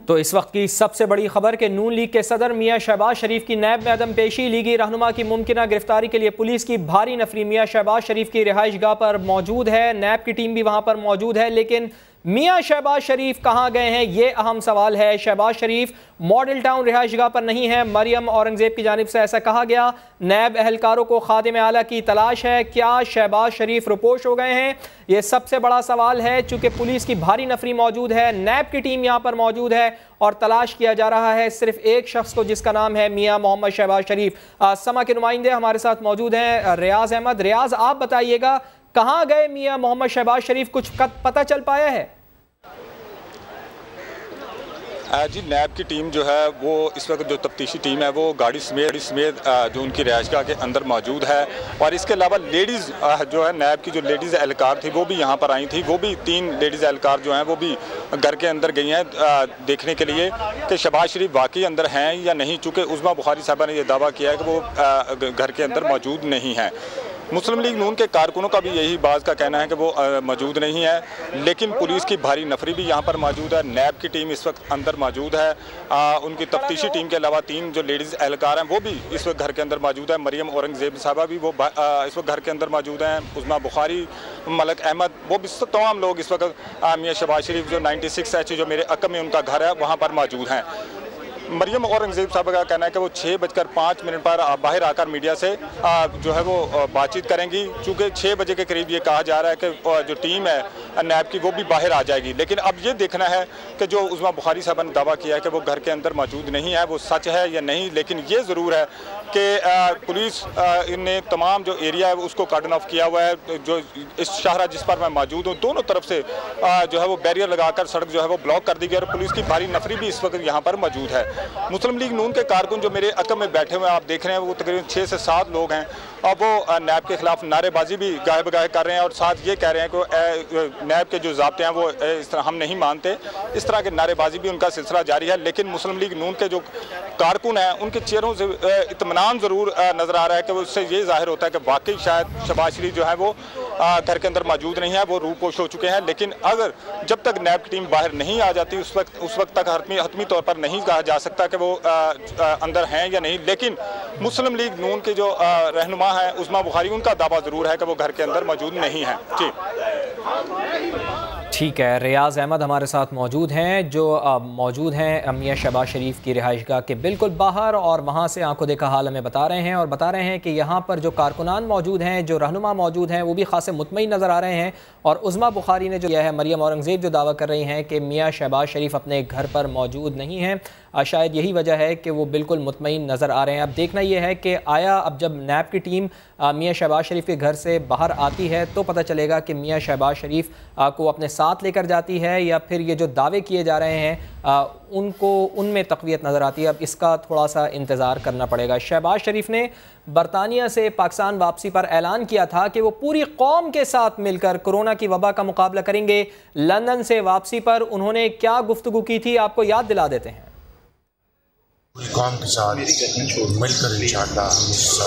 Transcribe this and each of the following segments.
तो इस वक्त की सबसे बड़ी खबर के नून लीग के सदर मियां शहबाज शरीफ की नैब में अदम पेशी, लीगी रहनुमा की मुमकिना गिरफ्तारी के लिए पुलिस की भारी नफरी मियां शहबाज शरीफ की रिहाइश गाह पर मौजूद है। नैब की टीम भी वहां पर मौजूद है, लेकिन मियां शहबाज शरीफ कहां गए हैं, ये अहम सवाल है। शहबाज शरीफ मॉडल टाउन रिहाइश गाह पर नहीं है, मरियम औरंगजेब की जानिब से ऐसा कहा गया। नैब एहलकारों को खादिम आला की तलाश है। क्या शहबाज शरीफ रुपोश हो गए हैं, ये सबसे बड़ा सवाल है। चूंकि पुलिस की भारी नफरी मौजूद है, नैब की टीम यहाँ पर मौजूद है और तलाश किया जा रहा है सिर्फ एक शख्स को, जिसका नाम है मियां मोहम्मद शहबाज शरीफ। समा के नुमाइंदे हमारे साथ मौजूद हैं, रियाज अहमद। रियाज, आप बताइएगा कहाँ गए मियां मोहम्मद शहबाज शरीफ, कुछ पता चल पाया है? जी, नैब की टीम जो है वो इस वक्त जो तफ्तीशी टीम है वो गाड़ी समेत जो उनकी रिहाइशगाह के अंदर मौजूद है। और इसके अलावा लेडीज़ जो है, नैब की जो लेडीज़ एहलकार थी वो भी यहाँ पर आई थी। वो भी 3 लेडीज़ एहलकार जो हैं वो भी घर के अंदर गई हैं देखने के लिए कि शहबाज शरीफ वाकई अंदर हैं या नहीं। चूँकि उज़मा बुखारी साहबा ने यह दावा किया है कि वो घर के अंदर मौजूद नहीं हैं। मुस्लिम लीग नून के कारकुनों का भी यही बात का कहना है कि वो मौजूद नहीं है, लेकिन पुलिस की भारी नफरी भी यहाँ पर मौजूद है। नैब की टीम इस वक्त अंदर मौजूद है। उनकी तफ्तीशी टीम के अलावा 3 जो लेडीज़ एहलकार हैं वो भी इस वक्त घर के अंदर मौजूद है। मरियम औरंगजेब साहबा भी वो इस वक्त घर के अंदर मौजूद हैं। उज़मा बुखारी, मलक अहमद, वो भी तमाम लोग इस वक्त मियां शहबाज शरीफ जो 96H जो मेरे अकब में उनका घर है वहाँ पर मौजूद हैं। मरियम औरंगजेब साहब का कहना है कि वो 6:05 पर बाहर आकर मीडिया से जो है वो बातचीत करेंगी। चूँकि 6 बजे के करीब ये कहा जा रहा है कि जो टीम है नैब की वो भी बाहर आ जाएगी। लेकिन अब ये देखना है कि जो उज़मा बुखारी साहब ने दावा किया है कि वो घर के अंदर मौजूद नहीं है, वो सच है या नहीं। लेकिन ये ज़रूर है कि पुलिस ने तमाम जो एरिया है उसको कार्डन ऑफ किया हुआ है। जो इस शाहरा जिस पर मैं मौजूद हूँ, दोनों तरफ से जो है वो बैरियर लगाकर सड़क जो है वो ब्लॉक कर दी गई और पुलिस की भारी नफरी भी इस वक्त यहाँ पर मौजूद है। मुस्लिम लीग नून के कारकुन जो मेरे अकब में बैठे हुए हैं, आप देख रहे हैं, वो तकरीबन 6 से 7 लोग हैं और वो नैब के खिलाफ नारेबाजी भी गाहे बगाहे कर रहे हैं और साथ ये कह रहे हैं कि नैब के जो ज़ाब्ते हैं वो इस तरह हम नहीं मानते। इस तरह के नारेबाजी भी उनका सिलसिला जारी है। लेकिन मुस्लिम लीग नून के जो कारकुन हैं उनके चेहरों से इत्मीनान ज़रूर नज़र आ रहा है कि उससे ये जाहिर होता है कि वाकई शायद शहबाज शरीफ जो है वो घर के अंदर मौजूद नहीं है, वो रूपोश हो चुके हैं। लेकिन अगर जब तक नैब की टीम बाहर नहीं आ जाती उस वक्त तक हतमी तौर पर नहीं कहा जा सकता कि वो अंदर हैं या नहीं। लेकिन मुस्लिम लीग नून के जो रहनुमा है उज़मा बुखारी, उनका दावा ज़रूर है कि वो घर के अंदर मौजूद नहीं है। जी ठीक है, रियाज अहमद हमारे साथ मौजूद हैं, जो मौजूद हैं मियां शहबाज शरीफ की रिहाइशगाह के बिल्कुल बाहर, और वहाँ से आंखों देखा हाल हमें बता रहे हैं और बता रहे हैं कि यहाँ पर जो कारकुनान मौजूद हैं, जो रहनुमा मौजूद हैं, वो भी खासे मुतमईन नज़र आ रहे हैं। और उज़मा बुखारी ने जो किया है, मरियम औरंगजेब जो दावा कर रही हैं कि मियां शहबाज शरीफ अपने घर पर मौजूद नहीं हैं, शायद यही वजह है कि वो बिल्कुल मुतमईन नज़र आ रहे हैं। अब देखना यह है कि आया अब जब नैब की टीम मियां शहबाज शरीफ के घर से बाहर आती है तो पता चलेगा कि मियां शहबाज शरीफ को अपने साथ लेकर जाती है या फिर ये जो दावे किए जा रहे हैं उनको उनमें तक़वियत नज़र आती है। अब इसका थोड़ा सा इंतज़ार करना पड़ेगा। शहबाज शरीफ ने बरतानिया से पाकिस्तान वापसी पर ऐलान किया था कि वो पूरी कौम के साथ मिलकर कोरोना की वबा का मुकाबला करेंगे। लंदन से वापसी पर उन्होंने क्या गुफ्तगू की थी, आपको याद दिला देते हैं। पूरी कौम के साथ मिलकर इंशाअल्लाह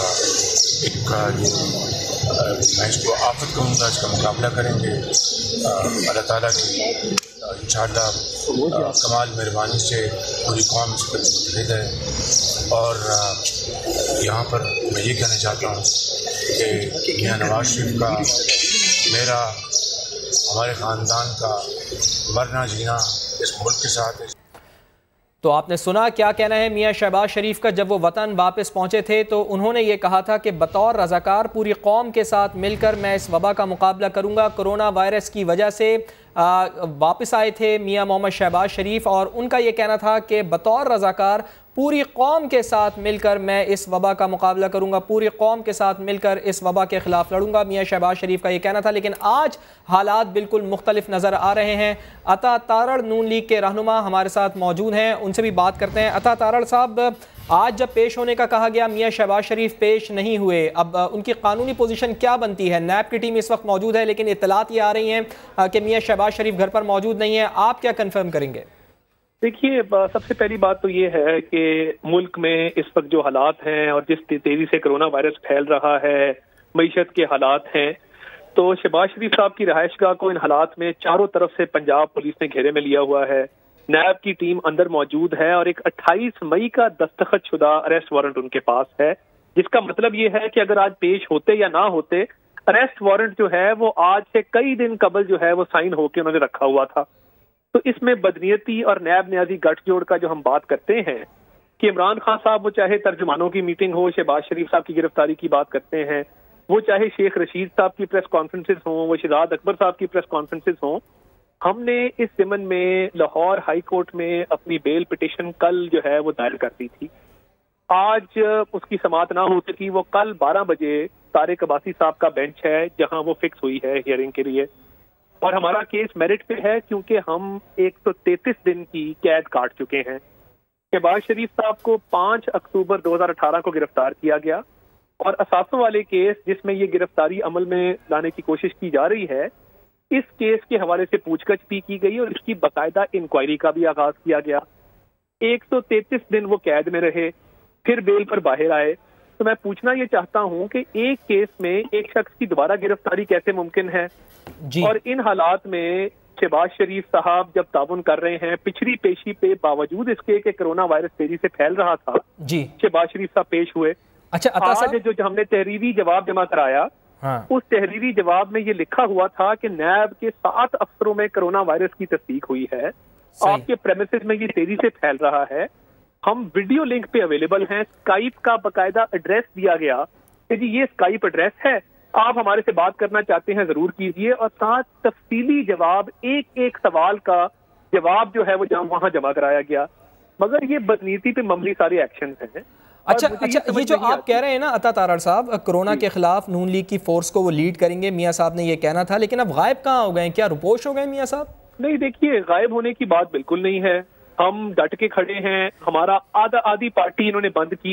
मैं इसको आफत कहूँगा, इसका मुकाबला करेंगे। अल्लाह ताला की इंशाअल्लाह कमाल मेहरबानी से पूरी कौम इस पर मुतहद है। और यहाँ पर मैं ये कहना चाहता हूँ कि मियां नवाज शरीफ का, मेरा, हमारे ख़ानदान का मरना जीना इस मुल्क के साथ है। तो आपने सुना क्या कहना है मियां शहबाज शरीफ का। जब वो वतन वापस पहुंचे थे तो उन्होंने ये कहा था कि बतौर रज़ाकार पूरी कौम के साथ मिलकर मैं इस वबा का मुकाबला करूंगा। कोरोना वायरस की वजह से वापस आए थे मियां मोहम्मद शहबाज शरीफ और उनका ये कहना था कि बतौर रज़ाकार पूरी कौम के साथ मिलकर मैं इस वबा का मुकाबला करूंगा, पूरी कौम के साथ मिलकर इस वबा के ख़िलाफ़ लड़ूंगा। मियां शहबाज शरीफ का ये कहना था। लेकिन आज हालात बिल्कुल मुख्तलिफ नज़र आ रहे हैं। अता तारड़ नून लीग के रहनुमा हमारे साथ मौजूद हैं, उनसे भी बात करते हैं। अता तारड़ साहब, आज जब पेश होने का कहा गया, मियां शहबाज शरीफ पेश नहीं हुए, अब उनकी कानूनी पोजीशन क्या बनती है? नैब की टीम इस वक्त मौजूद है लेकिन इत्तलात ये आ रही हैं कि मियां शहबाज शरीफ घर पर मौजूद नहीं है। आप क्या कन्फर्म करेंगे? देखिए, सबसे पहली बात तो ये है कि मुल्क में इस वक्त जो हालात हैं और जिस तेजी से कोरोना वायरस फैल रहा है, मईशत के हालात हैं, तो शहबाज शरीफ साहब की रहायशगाह को इन हालात में चारों तरफ से पंजाब पुलिस ने घेरे में लिया हुआ है। नैब की टीम अंदर मौजूद है और एक 28 मई का दस्तखत शुदा अरेस्ट वारंट उनके पास है, जिसका मतलब ये है कि अगर आज पेश होते या ना होते, अरेस्ट वारंट जो है वो आज से कई दिन कबल जो है वो साइन होकर उन्होंने रखा हुआ था। तो इसमें बदनीयती और नैब न्याजी गठजोड़ का जो हम बात करते हैं कि इमरान खान साहब, वो चाहे तर्जुमानों की मीटिंग हो, शहबाज शरीफ साहब की गिरफ्तारी की बात करते हैं, वो चाहे शेख रशीद साहब की प्रेस कॉन्फ्रेंसेस हों, वो शहजाद अकबर साहब की प्रेस कॉन्फ्रेंसेस हों, हमने इस ज़िमन में लाहौर हाई कोर्ट में अपनी बेल पिटिशन कल जो है वो दायर कर दी थी। आज उसकी समाअत ना हो सकी, वो कल 12 बजे तारिक अब्बासी साहब का बेंच है जहां वो फिक्स हुई है हियरिंग के लिए, और हमारा केस मेरिट पे है क्योंकि हम 133 दिन की कैद काट चुके हैं। शहबाज शरीफ साहब को 5 अक्टूबर 2018 को गिरफ्तार किया गया और असासों वाले केस जिसमें ये गिरफ्तारी अमल में लाने की कोशिश की जा रही है, इस केस के हवाले से पूछताछ भी की गई और इसकी बाकायदा इंक्वायरी का भी आगाज किया गया। 133 दिन वो कैद में रहे, फिर बेल पर बाहर आए। तो मैं पूछना ये चाहता हूं कि एक केस में एक शख्स की दोबारा गिरफ्तारी कैसे मुमकिन है जी? और इन हालात में शहबाज शरीफ साहब जब ताउन कर रहे हैं, पिछड़ी पेशी पे बावजूद इसके कि कोरोना वायरस तेजी से फैल रहा था जी, शहबाज शरीफ साहब पेश हुए। अच्छा, आज जो हमने तहरीरी जवाब जमा कराया, हाँ, उस तहरीरी जवाब में ये लिखा हुआ था कि नैब के 7 अफसरों में कोरोना वायरस की तस्दीक हुई है, आपके प्रेमिसेस में ये तेजी से फैल रहा है, हम वीडियो लिंक पे अवेलेबल हैं, स्काइप का बकायदा एड्रेस दिया गया कि जी ये स्काइप एड्रेस है, आप हमारे से बात करना चाहते हैं जरूर कीजिए, और साथ तफसीली जवाब, एक एक सवाल का जवाब जो है वो वहां जमा कराया गया। मगर ये बदनीति पे मामूली सारे एक्शन हैं। अच्छा, ये जो आप कह रहे हैं ना अता तारड़ साहब, कोरोना के खिलाफ नून लीग की फोर्स को वो लीड करेंगे, मियां साहब ने ये कहना था, लेकिन अब गायब कहाँ हो गए? क्या रुपोश हो गए मियां साहब? नहीं, देखिए, गायब होने की बात बिल्कुल नहीं है, हम डट के खड़े हैं। हमारा आधी पार्टी इन्होंने बंद की।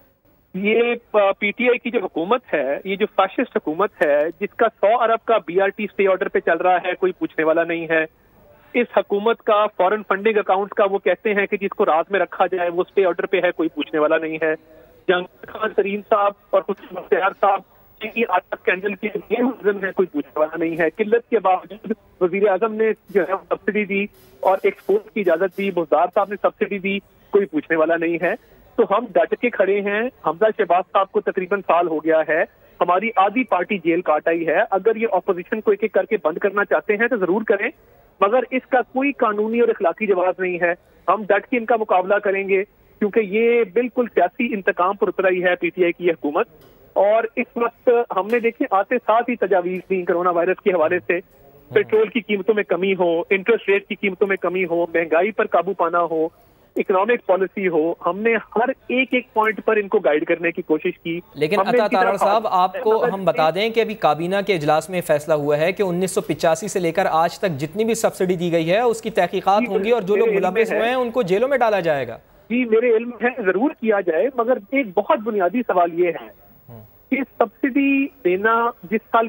ये पीटीआई की जो हुकूमत है, ये जो फैशिस्ट हुकूमत है, जिसका 100 अरब का बीआरटी स्टे ऑर्डर पे चल रहा है, कोई पूछने वाला नहीं है। इस हुकूमत का फॉरेन फंडिंग अकाउंट का वो कहते हैं कि जिसको राज में रखा जाए वो स्टे ऑर्डर पे है, कोई पूछने वाला नहीं है। जहांगीर खान तरीन साहब और हुस्न मुख्तार साहब की आज स्कैंडल के लिए मुलजिम है, कोई पूछने वाला नहीं है। किल्लत के बावजूद वजीर आजम ने जो है सब्सिडी दी और एक्सपोर्ट की इजाजत दी, बुज़दार साहब ने सब्सिडी दी, कोई पूछने वाला नहीं है। तो हम डट के खड़े हैं। हमजा शहबाज साहब को तकरीबन साल हो गया है, हमारी आधी पार्टी जेल काट आई है। अगर ये ऑपोजिशन को एक एक करके बंद करना चाहते हैं तो जरूर करें, मगर इसका कोई कानूनी और इखलाकी जवाब नहीं है। हम डट के इनका मुकाबला करेंगे क्योंकि ये बिल्कुल सियासी इंतकाम पर उतर आई है पीटीआई की हुकूमत। और इस वक्त हमने देखे आते साथ ही तजावीज दी कोरोना वायरस के हवाले से, पेट्रोल की कीमतों में कमी हो, इंटरेस्ट रेट की कीमतों में कमी हो, महंगाई पर काबू पाना हो, इकोनॉमिक पॉलिसी हो, हमने हर एक एक पॉइंट पर इनको गाइड करने की कोशिश की। लेकिन अता तारड़ साहब, आपको हम बता दें कि अभी काबीना के इजलास में फैसला हुआ है कि 1985 से लेकर आज तक जितनी भी सब्सिडी दी गई है उसकी तहकीकात होंगी और जो लोग मुलविस हुए हैं उनको जेलों में डाला जाएगा। जी, मेरे इल्म है, जरूर किया जाए, मगर एक बहुत बुनियादी सवाल ये है कि सब्सिडी देना, जिस साल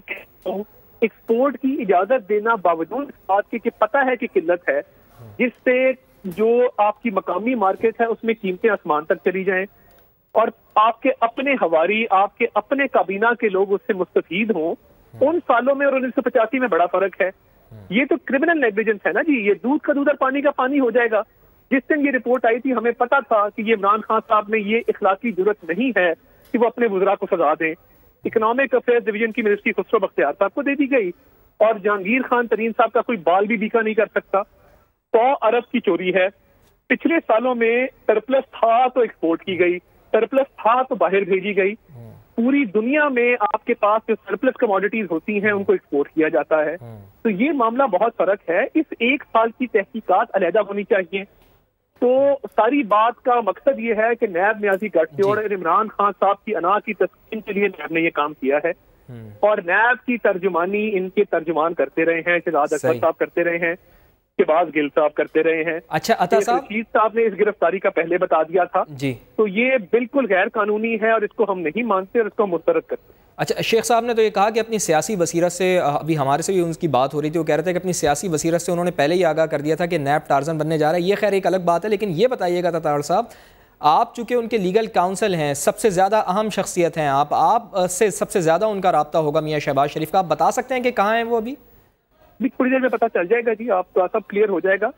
एक्सपोर्ट की इजाजत देना, बावजूद इस बात के कि पता है कि किल्लत है, जिससे जो आपकी मकामी मार्केट है उसमें कीमतें आसमान तक चली जाएं और आपके अपने हवारी, आपके अपने काबीना के लोग उससे मुस्तफीद हों, उन सालों में और 1985 में बड़ा फर्क है। ये तो क्रिमिनल नेग्लिजेंस है ना जी, ये दूध का दूध और पानी का पानी हो जाएगा। जिस दिन ये रिपोर्ट आई थी हमें पता था कि ये इमरान खान साहब में ये इखलाकी जरूरत नहीं है कि वो अपने वज़रा को सजा दें। इकोनॉमिक अफेयर्स डिवीजन की मिनिस्ट्री खुसरो बख्तियार साहब को दे दी गई और जहांगीर खान तरीन साहब का कोई बाल भी बीका नहीं कर सकता। 100 अरब की चोरी है। पिछले सालों में सरप्लस था तो एक्सपोर्ट की गई, सरप्लस था तो बाहर भेजी गई। पूरी दुनिया में आपके पास जो सरप्लस कमोडिटीज होती हैं उनको एक्सपोर्ट किया जाता है। तो ये मामला बहुत फर्क है। इस एक साल की तहकीकात अलहदा होनी चाहिए। तो सारी बात का मकसद ये है कि नैब न्याजी गठजोड़ और इमरान खान साहब की अना की तस्कीन के लिए नैब ने ये काम किया है और नैब की तर्जुमानी इनके तर्जुमान करते रहे हैं, शहजाद अकबर साहब करते रहे हैं, शहबाज गिल साहब करते रहे हैं। अच्छा, अता साहब, रशीद साहब ने इस गिरफ्तारी का पहले बता दिया था जी। तो ये बिल्कुल गैर कानूनी है और इसको हम नहीं मानते और इसको मुस्तरद करते। अच्छा, शेख साहब ने तो ये कहा कि अपनी सियासी बसीरत से, अभी हमारे से भी उनकी बात हो रही थी, वो कह रहे थे कि अपनी सियासी बसीरत से उन्होंने पहले ही आगाह कर दिया था कि नैब टार्जन बनने जा रहा है। ये खैर एक अलग बात है, लेकिन ये बताइएगा तारड़ साहब, आप चूंकि उनके लीगल काउंसिल हैं, सबसे ज़्यादा अहम शख्सियत हैं, आप से सबसे ज़्यादा उनका रब्ता होगा मियाँ शहबाज शरीफ का, आप बता सकते हैं कि कहाँ हैं वो अभी? थोड़ी देर में पता चल जाएगा जी, आप तो सब क्लियर हो जाएगा।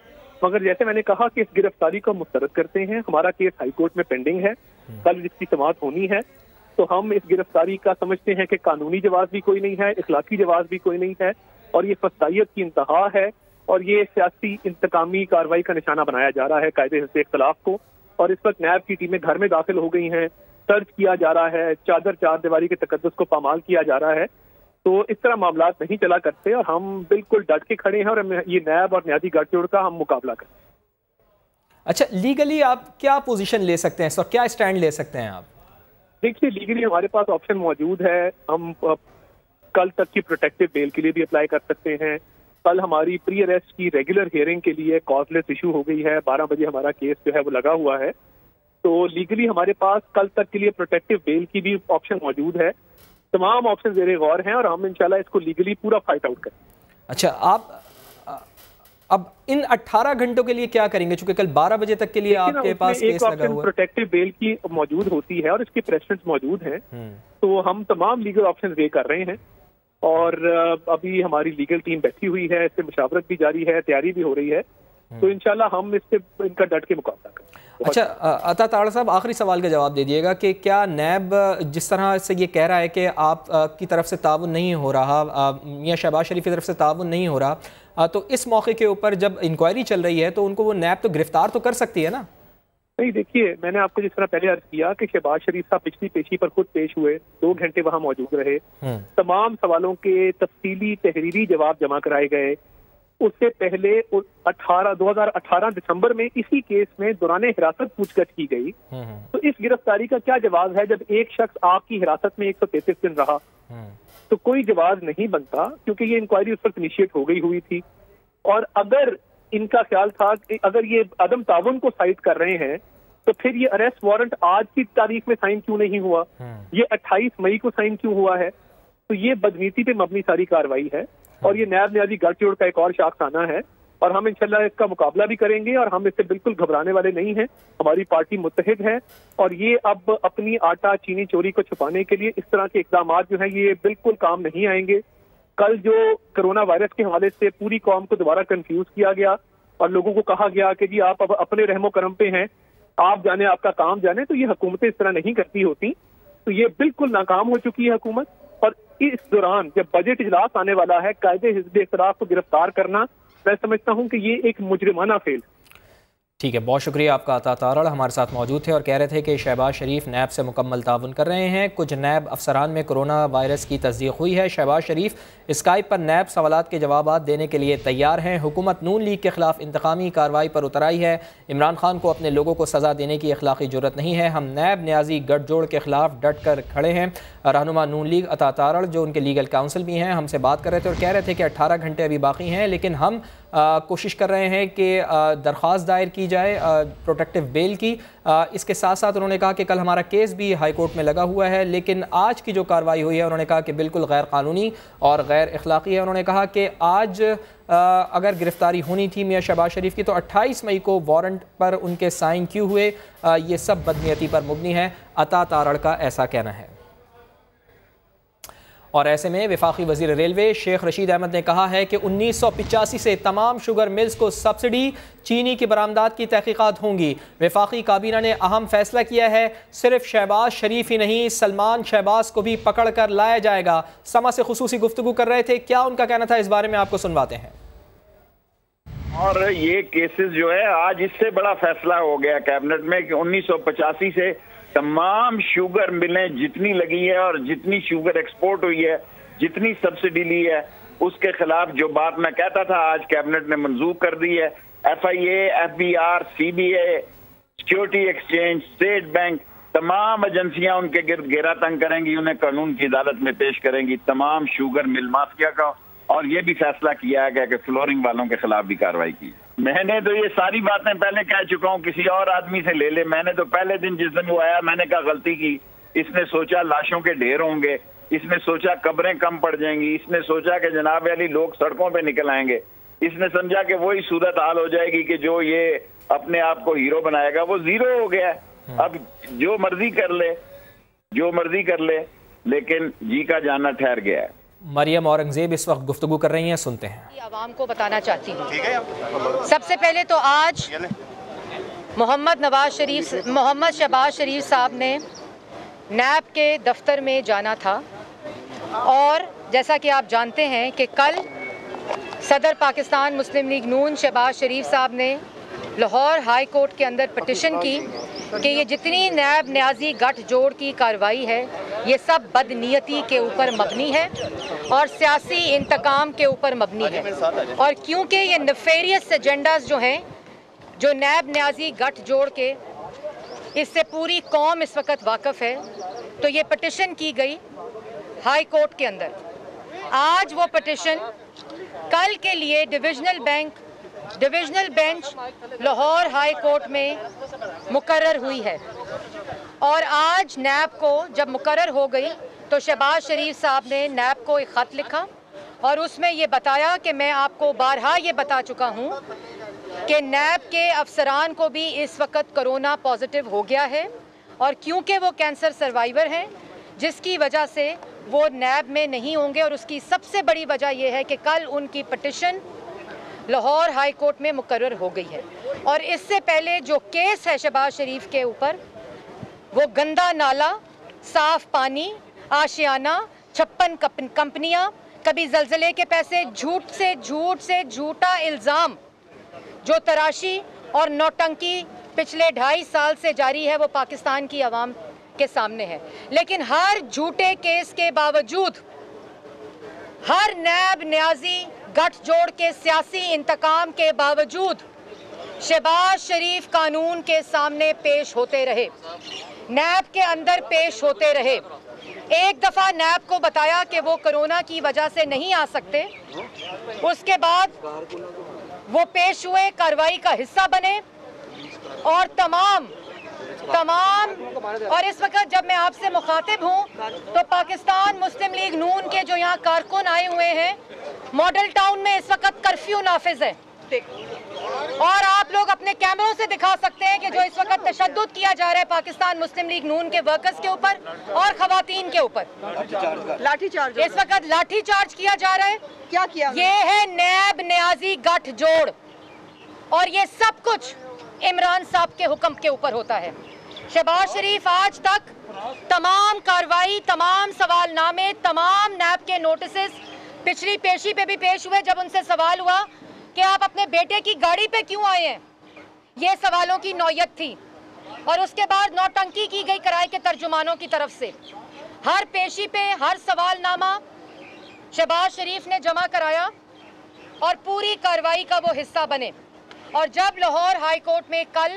मगर जैसे मैंने कहा कि इस गिरफ्तारी को मुस्तरद करते हैं। हमारा केस हाईकोर्ट में पेंडिंग है, कल जिसकी समाअत होनी है, तो हम इस गिरफ्तारी का समझते हैं कि कानूनी जवाब भी कोई नहीं है, इखलाकी जवाब भी कोई नहीं है, और ये फसाइयत की इंतहा है, और ये सियासी इंतकामी कार्रवाई का निशाना बनाया जा रहा है कायदे से इख्तलाफ को। और इस वक्त नैब की टीमें घर में दाखिल हो गई हैं, सर्च किया जा रहा है, चार दीवारी के तकद्दुस को पामाल किया जा रहा है। तो इस तरह मामला नहीं चला करते, और हम बिल्कुल डट के खड़े हैं, और ये नैब और न्याजी गठजोड़ का हम मुकाबला करें। अच्छा, लीगली आप क्या पोजीशन ले सकते हैं सर, क्या स्टैंड ले सकते हैं आप? देखिए, लीगली हमारे पास ऑप्शन मौजूद है। हम कल तक की प्रोटेक्टिव बेल के लिए भी अप्लाई कर सकते हैं। कल हमारी प्री अरेस्ट की रेगुलर हियरिंग के लिए कॉजलेस इशू हो गई है, 12 बजे हमारा केस जो है वो लगा हुआ है। तो लीगली हमारे पास कल तक के लिए प्रोटेक्टिव बेल की भी ऑप्शन मौजूद है। तमाम ऑप्शन ज़ेरे गौर हैं, और हम इंशाल्लाह इसको लीगली पूरा फाइट आउट करें। अच्छा, आप अब इन 18 घंटों के लिए क्या करेंगे, चूंकि कल 12 बजे तक के लिए आपके पास केस लगा हुआ है? प्रोटेक्टिव बेल की मौजूद होती है और इसके प्रेसिडेंट्स मौजूद हैं, तो हम तमाम लीगल ऑप्शन वे कर रहे हैं, और अभी हमारी लीगल टीम बैठी हुई है, इससे मुशावरत भी जारी है, तैयारी भी हो रही है। तो इंशाल्लाह हम इससे इनका डट के मुकाबला करें। अच्छा, अता तारड़ साहब, आखिरी सवाल का जवाब दे दिएगा कि क्या नैब जिस तरह से ये कह रहा है कि आप की तरफ से ताउन नहीं हो रहा, मियां शहबाज शरीफ की तरफ से ताउन नहीं हो रहा, तो इस मौके के ऊपर जब इंक्वायरी चल रही है तो उनको वो नैब तो गिरफ्तार तो कर सकती है ना? नहीं, देखिए, मैंने आपको जिस तरह पहले अर्ज किया कि शहबाज शरीफ साहब पिछली पेशी पर खुद पेश हुए, 2 घंटे वहां मौजूद रहे, तमाम सवालों के तफसीली तहरीरी जवाब जमा कराए गए। उससे पहले 2018 दिसंबर में इसी केस में दौरान हिरासत पूछताछ की गई। तो इस गिरफ्तारी का क्या जवाब है जब एक शख्स आपकी हिरासत में 133 दिन रहा? तो कोई जवाब नहीं बनता, क्योंकि ये इंक्वायरी उस वक्त इनिशिएट हो गई हुई थी। और अगर इनका ख्याल था कि अगर ये अदम ताउन को साइड कर रहे हैं, तो फिर ये अरेस्ट वारंट आज की तारीख में साइन क्यों नहीं हुआ? ये 28 मई को साइन क्यों हुआ है? तो ये बदनीति पे मबनी सारी कार्रवाई है, और ये नैब न्याजी गठजोड़ का एक और शाखसाना है, और हम इंशाल्लाह इसका मुकाबला भी करेंगे, और हम इससे बिल्कुल घबराने वाले नहीं हैं। हमारी पार्टी मुत्तहिद है, और ये अब अपनी आटा चीनी चोरी को छुपाने के लिए इस तरह के इक़दाम जो हैं ये बिल्कुल काम नहीं आएंगे। कल जो कोरोना वायरस के हवाले से पूरी कौम को दोबारा कंफ्यूज किया गया, और लोगों को कहा गया कि जी आप अब अपने रहमो करम पे हैं, आप जाने आपका काम जाने, तो ये हुकूमतें इस तरह नहीं करती होती। तो ये बिल्कुल नाकाम हो चुकी है हुकूमत। और इस दौरान जब बजट इजलास आने वाला है, कायदे हिज़्ब इख्तिलाफ को गिरफ्तार करना, मैं समझता हूं कि ये एक मुजरिमाना फेल। ठीक है, बहुत शुक्रिया आपका। अता तारड़ हमारे साथ मौजूद थे और कह रहे थे कि शहबाज शरीफ नैब से मुकम्मल ताउन कर रहे हैं। कुछ नैब अफसरान में कोरोना वायरस की तस्दीक हुई है। शहबाज शरीफ स्काइप पर नैब सवालात के जवाब देने के लिए तैयार हैं। हुकूमत नून लीग के खिलाफ इंतकामी कार्रवाई पर उतर आई है। इमरान खान को अपने लोगों को सज़ा देने की अखलाकी जरूरत नहीं है। हम नैब न्याजी गठजोड़ के खिलाफ डट कर खड़े हैं। रहनुमा नून लीग अता तारड़, जो उनके लीगल काउंसिल भी हैं, हमसे बात कर रहे थे और कह रहे थे कि 18 घंटे अभी बाकी हैं, लेकिन हम कोशिश कर रहे हैं कि दरख्वास्त दायर की जाए प्रोटेक्टिव बेल की। इसके साथ साथ उन्होंने कहा कि कल हमारा केस भी हाई कोर्ट में लगा हुआ है, लेकिन आज की जो कार्रवाई हुई है उन्होंने कहा कि बिल्कुल गैर कानूनी और गैर अखलाकी है। उन्होंने कहा कि आज अगर गिरफ्तारी होनी थी मियां शहबाज शरीफ की, तो 28 मई को वारंट पर उनके साइन क्यों हुए? ये सब बदनीयती पर मुबनी है। अता तारड़ का ऐसा कहना है। और ऐसे में वफाकी वज़ीर रेलवे शेख रशीद अहमद ने कहा है कि 1985 से तमाम शुगर मिल्स को सब्सिडी चीनी की बरामदात की तहकीकात होंगी। वफाकी काबीना ने अहम फैसला किया है, सिर्फ शहबाज शरीफ ही नहीं, सलमान शहबाज को भी पकड़ कर लाया जाएगा। समा से खुसूसी गुफ्तगू कर रहे थे, क्या उनका कहना था इस बारे में आपको सुनवाते हैं। और ये केसेस जो है, आज इससे बड़ा फैसला हो गया कैबिनेट में कि 1985 से तमाम शुगर मिलें जितनी लगी है और जितनी शुगर एक्सपोर्ट हुई है, जितनी सब्सिडी ली है, उसके खिलाफ जो बात मैं कहता था आज कैबिनेट ने मंजूर कर दी है। FIA, FBR, CBA, security exchange, state bank, तमाम एजेंसियां उनके गिर्द घेरा तंग करेंगी, उन्हें कानून की अदालत में पेश करेंगी, तमाम शुगर मिल माफिया का। और ये भी फैसला किया गया कि फ्लोरिंग वालों के खिलाफ भी कार्रवाई की। मैंने तो ये सारी बातें पहले कह चुका हूँ, किसी और आदमी से ले ले। मैंने तो पहले दिन जिस दिन वो आया, मैंने कहा गलती की। इसने सोचा लाशों के ढेर होंगे, इसने सोचा कब्रें कम पड़ जाएंगी, इसने सोचा कि जनाब वाली लोग सड़कों पे निकल आएंगे, इसने समझा कि वही सूरत हाल हो जाएगी कि जो ये अपने आप को हीरो बनाएगा वो जीरो हो गया। अब जो मर्जी कर ले, जो मर्जी कर ले, लेकिन जी का जाना ठहर गया है। मरियम औरंगजेब इस वक्त गुफ्तगू कर रही हैं, सुनते हैं। आवाम को बताना चाहती हूँ। सबसे पहले तो आज मोहम्मद शहबाज शरीफ साहब ने नैब के दफ्तर में जाना था और जैसा कि आप जानते हैं कि कल सदर पाकिस्तान मुस्लिम लीग नून शहबाज शरीफ साहब ने लाहौर हाई कोर्ट के अंदर पिटिशन की कि ये जितनी नैब न्याजी गठजोड़ की कार्रवाई है ये सब बदनीयती के ऊपर मबनी है और सियासी इंतकाम के ऊपर मबनी है। और क्योंकि ये नेफेरियस एजेंडास जो हैं जो नैब न्याजी गठजोड़ के, इससे पूरी कौम इस वक्त वाकिफ़ है, तो ये पिटिशन की गई हाई कोर्ट के अंदर। आज वो पिटिशन कल के लिए divisional bench Lahore high court में मुकर्रर हुई है और आज नैब को जब मुकर्रर हो गई तो शहबाज शरीफ साहब ने नैब को एक ख़त लिखा और उसमें ये बताया कि मैं आपको बारहा ये बता चुका हूँ कि नैब के अफसरान को भी इस वक्त कोरोना पॉजिटिव हो गया है और क्योंकि वो कैंसर सर्वाइवर हैं जिसकी वजह से वो नैब में नहीं होंगे और उसकी सबसे बड़ी वजह यह है कि कल उनकी पिटिशन लाहौर हाई कोर्ट में मुकर्रर हो गई है। और इससे पहले जो केस है शहबाज शरीफ के ऊपर, वो गंदा नाला, साफ पानी, आशियाना, 56 कंपनियां, कभी जलजले के पैसे, झूठ से झूठा इल्ज़ाम, जो तराशी और नौटंकी पिछले 2.5 साल से जारी है वो पाकिस्तान की आवाम के सामने है। लेकिन हर झूठे केस के बावजूद, हर नैब न्याजी गठजोड़ के सियासी इंतकाम के बावजूद शहबाज शरीफ कानून के सामने पेश होते रहे, नैब के अंदर पेश होते रहे। एक दफ़ा नैब को बताया कि वो कोरोना की वजह से नहीं आ सकते, उसके बाद वो पेश हुए, कार्रवाई का हिस्सा बने और तमाम और इस वक्त जब मैं आपसे मुखातिब हूँ तो पाकिस्तान मुस्लिम लीग नून के जो यहाँ कारकुन आए हुए हैं, मॉडल टाउन में इस वक्त कर्फ्यू नाफिज है और आप लोग अपने कैमरों से दिखा सकते हैं कि जो इस वक्त तशद्दुद किया जा रहा है पाकिस्तान मुस्लिम लीग नून के वर्कर्स के ऊपर और खवातीन के ऊपर, लाठीचार्ज इस वक्त लाठीचार्ज किया जा रहा है। क्या किया? ये है नैब न्याजी गठजोड़ और ये सब कुछ इमरान साहब के हुक्म के ऊपर होता है। शहबाज शरीफ आज तक तमाम कार्रवाई, तमाम सवालनामे, तमाम नैब के नोटिसेस पिछली पेशी पे भी पेश हुए। जब उनसे सवाल हुआ कि आप अपने बेटे की गाड़ी पे क्यों आए हैं, ये सवालों की नौयत थी और उसके बाद नौटंकी की गई किराए के तर्जुमानों की तरफ से। हर पेशी पे हर सवालनामा शहबाज शरीफ ने जमा कराया और पूरी कार्रवाई का वो हिस्सा बने। और जब लाहौर हाई कोर्ट में कल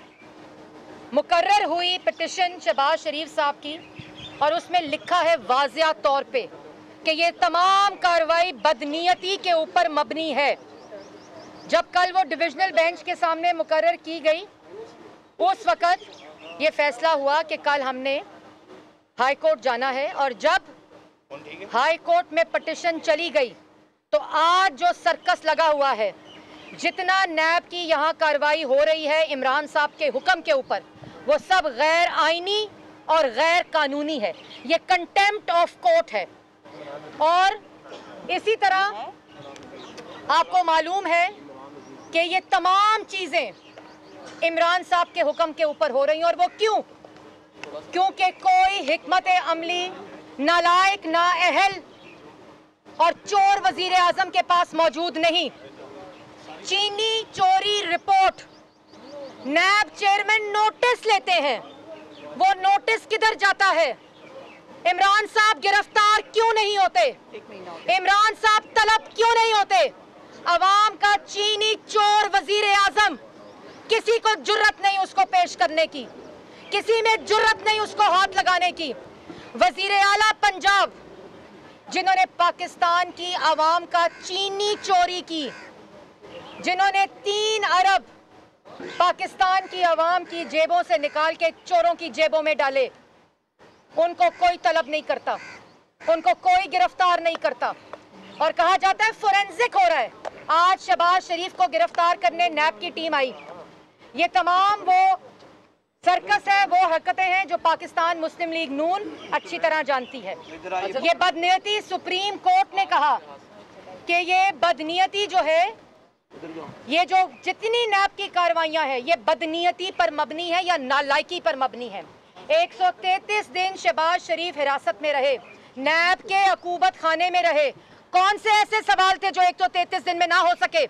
मुकर्रर हुई पिटिशन शहबाज शरीफ साहब की और उसमें लिखा है वाज़िया तौर पे कि ये तमाम कार्रवाई बदनीयती के ऊपर मबनी है, जब कल वो डिविजनल बेंच के सामने मुकर्रर की गई उस वक़्त ये फैसला हुआ कि कल हमने हाई कोर्ट जाना है। और जब हाई कोर्ट में पिटिशन चली गई तो आज जो सर्कस लगा हुआ है, जितना नैब की यहाँ कार्रवाई हो रही है इमरान साहब के हुक्म के ऊपर, वो सब गैर आईनी और गैर कानूनी है। ये कंटेम्प्ट ऑफ कोर्ट है। और इसी तरह आपको मालूम है कि ये तमाम चीज़ें इमरान साहब के हुक्म के ऊपर हो रही हैं। और वो क्यों? क्योंकि कोई हिकमत अमली नालायक, नाअहल और चोर वजीर आजम के पास मौजूद नहीं। चीनी चोरी रिपोर्ट, नैब चेयरमैन नोटिस लेते हैं, वो नोटिस किधर जाता है? इमरान साहब गिरफ्तार क्यों नहीं होते? इमरान साहब तलब क्यों नहीं होते? अवाम का चीनी चोर वजीर आजम, किसी को जुर्रत नहीं उसको पेश करने की, किसी में जुर्रत नहीं उसको हाथ लगाने की। वजीर आला पंजाब, जिन्होंने पाकिस्तान की आवाम का चीनी चोरी की, जिन्होंने 3 अरब पाकिस्तान की आवाम की जेबों से निकाल के चोरों की जेबों में डाले, उनको कोई तलब नहीं करता, उनको कोई गिरफ्तार नहीं करता। और कहा जाता है फोरेंसिक हो रहा है। आज शहबाज शरीफ को गिरफ्तार करने नैब की टीम आई। ये तमाम वो सर्कस है, वो हरकतें हैं जो पाकिस्तान मुस्लिम लीग नून अच्छी तरह जानती है। ये बदनीयती, सुप्रीम कोर्ट ने कहा कि ये बदनीयती जो है, ये जो जितनी नैब की कार्रवाइयां हैं, ये बदनीयती पर मबनी है या नालायकी पर मबनी है। 133 दिन शहबाज शरीफ हिरासत में रहे, नैब के अकूबत खाने में रहे। कौन से ऐसे सवाल थे जो 133 दिन में ना हो सके?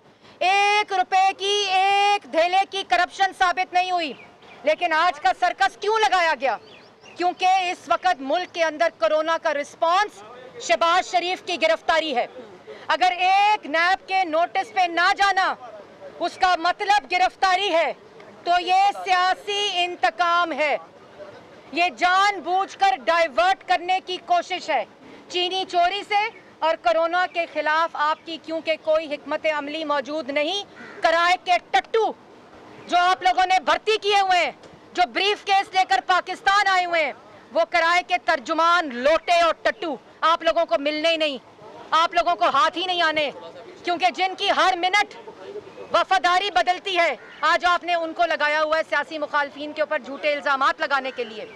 1 रुपए की, 1 धेले की करप्शन साबित नहीं हुई। लेकिन आज का सर्कस क्यों लगाया गया? क्योंकि इस वक्त मुल्क के अंदर कोरोना का रिस्पांस शहबाज शरीफ की गिरफ्तारी है। अगर एक नैब के नोटिस पे ना जाना उसका मतलब गिरफ्तारी है, तो ये सियासी इंतकाम है, ये जानबूझकर डाइवर्ट करने की कोशिश है। चीनी चोरी से और कोरोना के खिलाफ आपकी क्योंकि कोई हिकमत अमली मौजूद नहीं, किराए के टट्टू जो आप लोगों ने भर्ती किए हुए हैं, जो ब्रीफ केस लेकर पाकिस्तान आए हुए हैं, वो किराए के तर्जुमान, लोटे और टट्टू आप लोगों को मिलने ही नहीं, आप लोगों को हाथ ही नहीं आने, क्योंकि जिनकी हर मिनट वफादारी बदलती है, आज आपने उनको लगाया हुआ है सियासी मुखालफिन के ऊपर झूठे इल्जामात लगाने के लिए।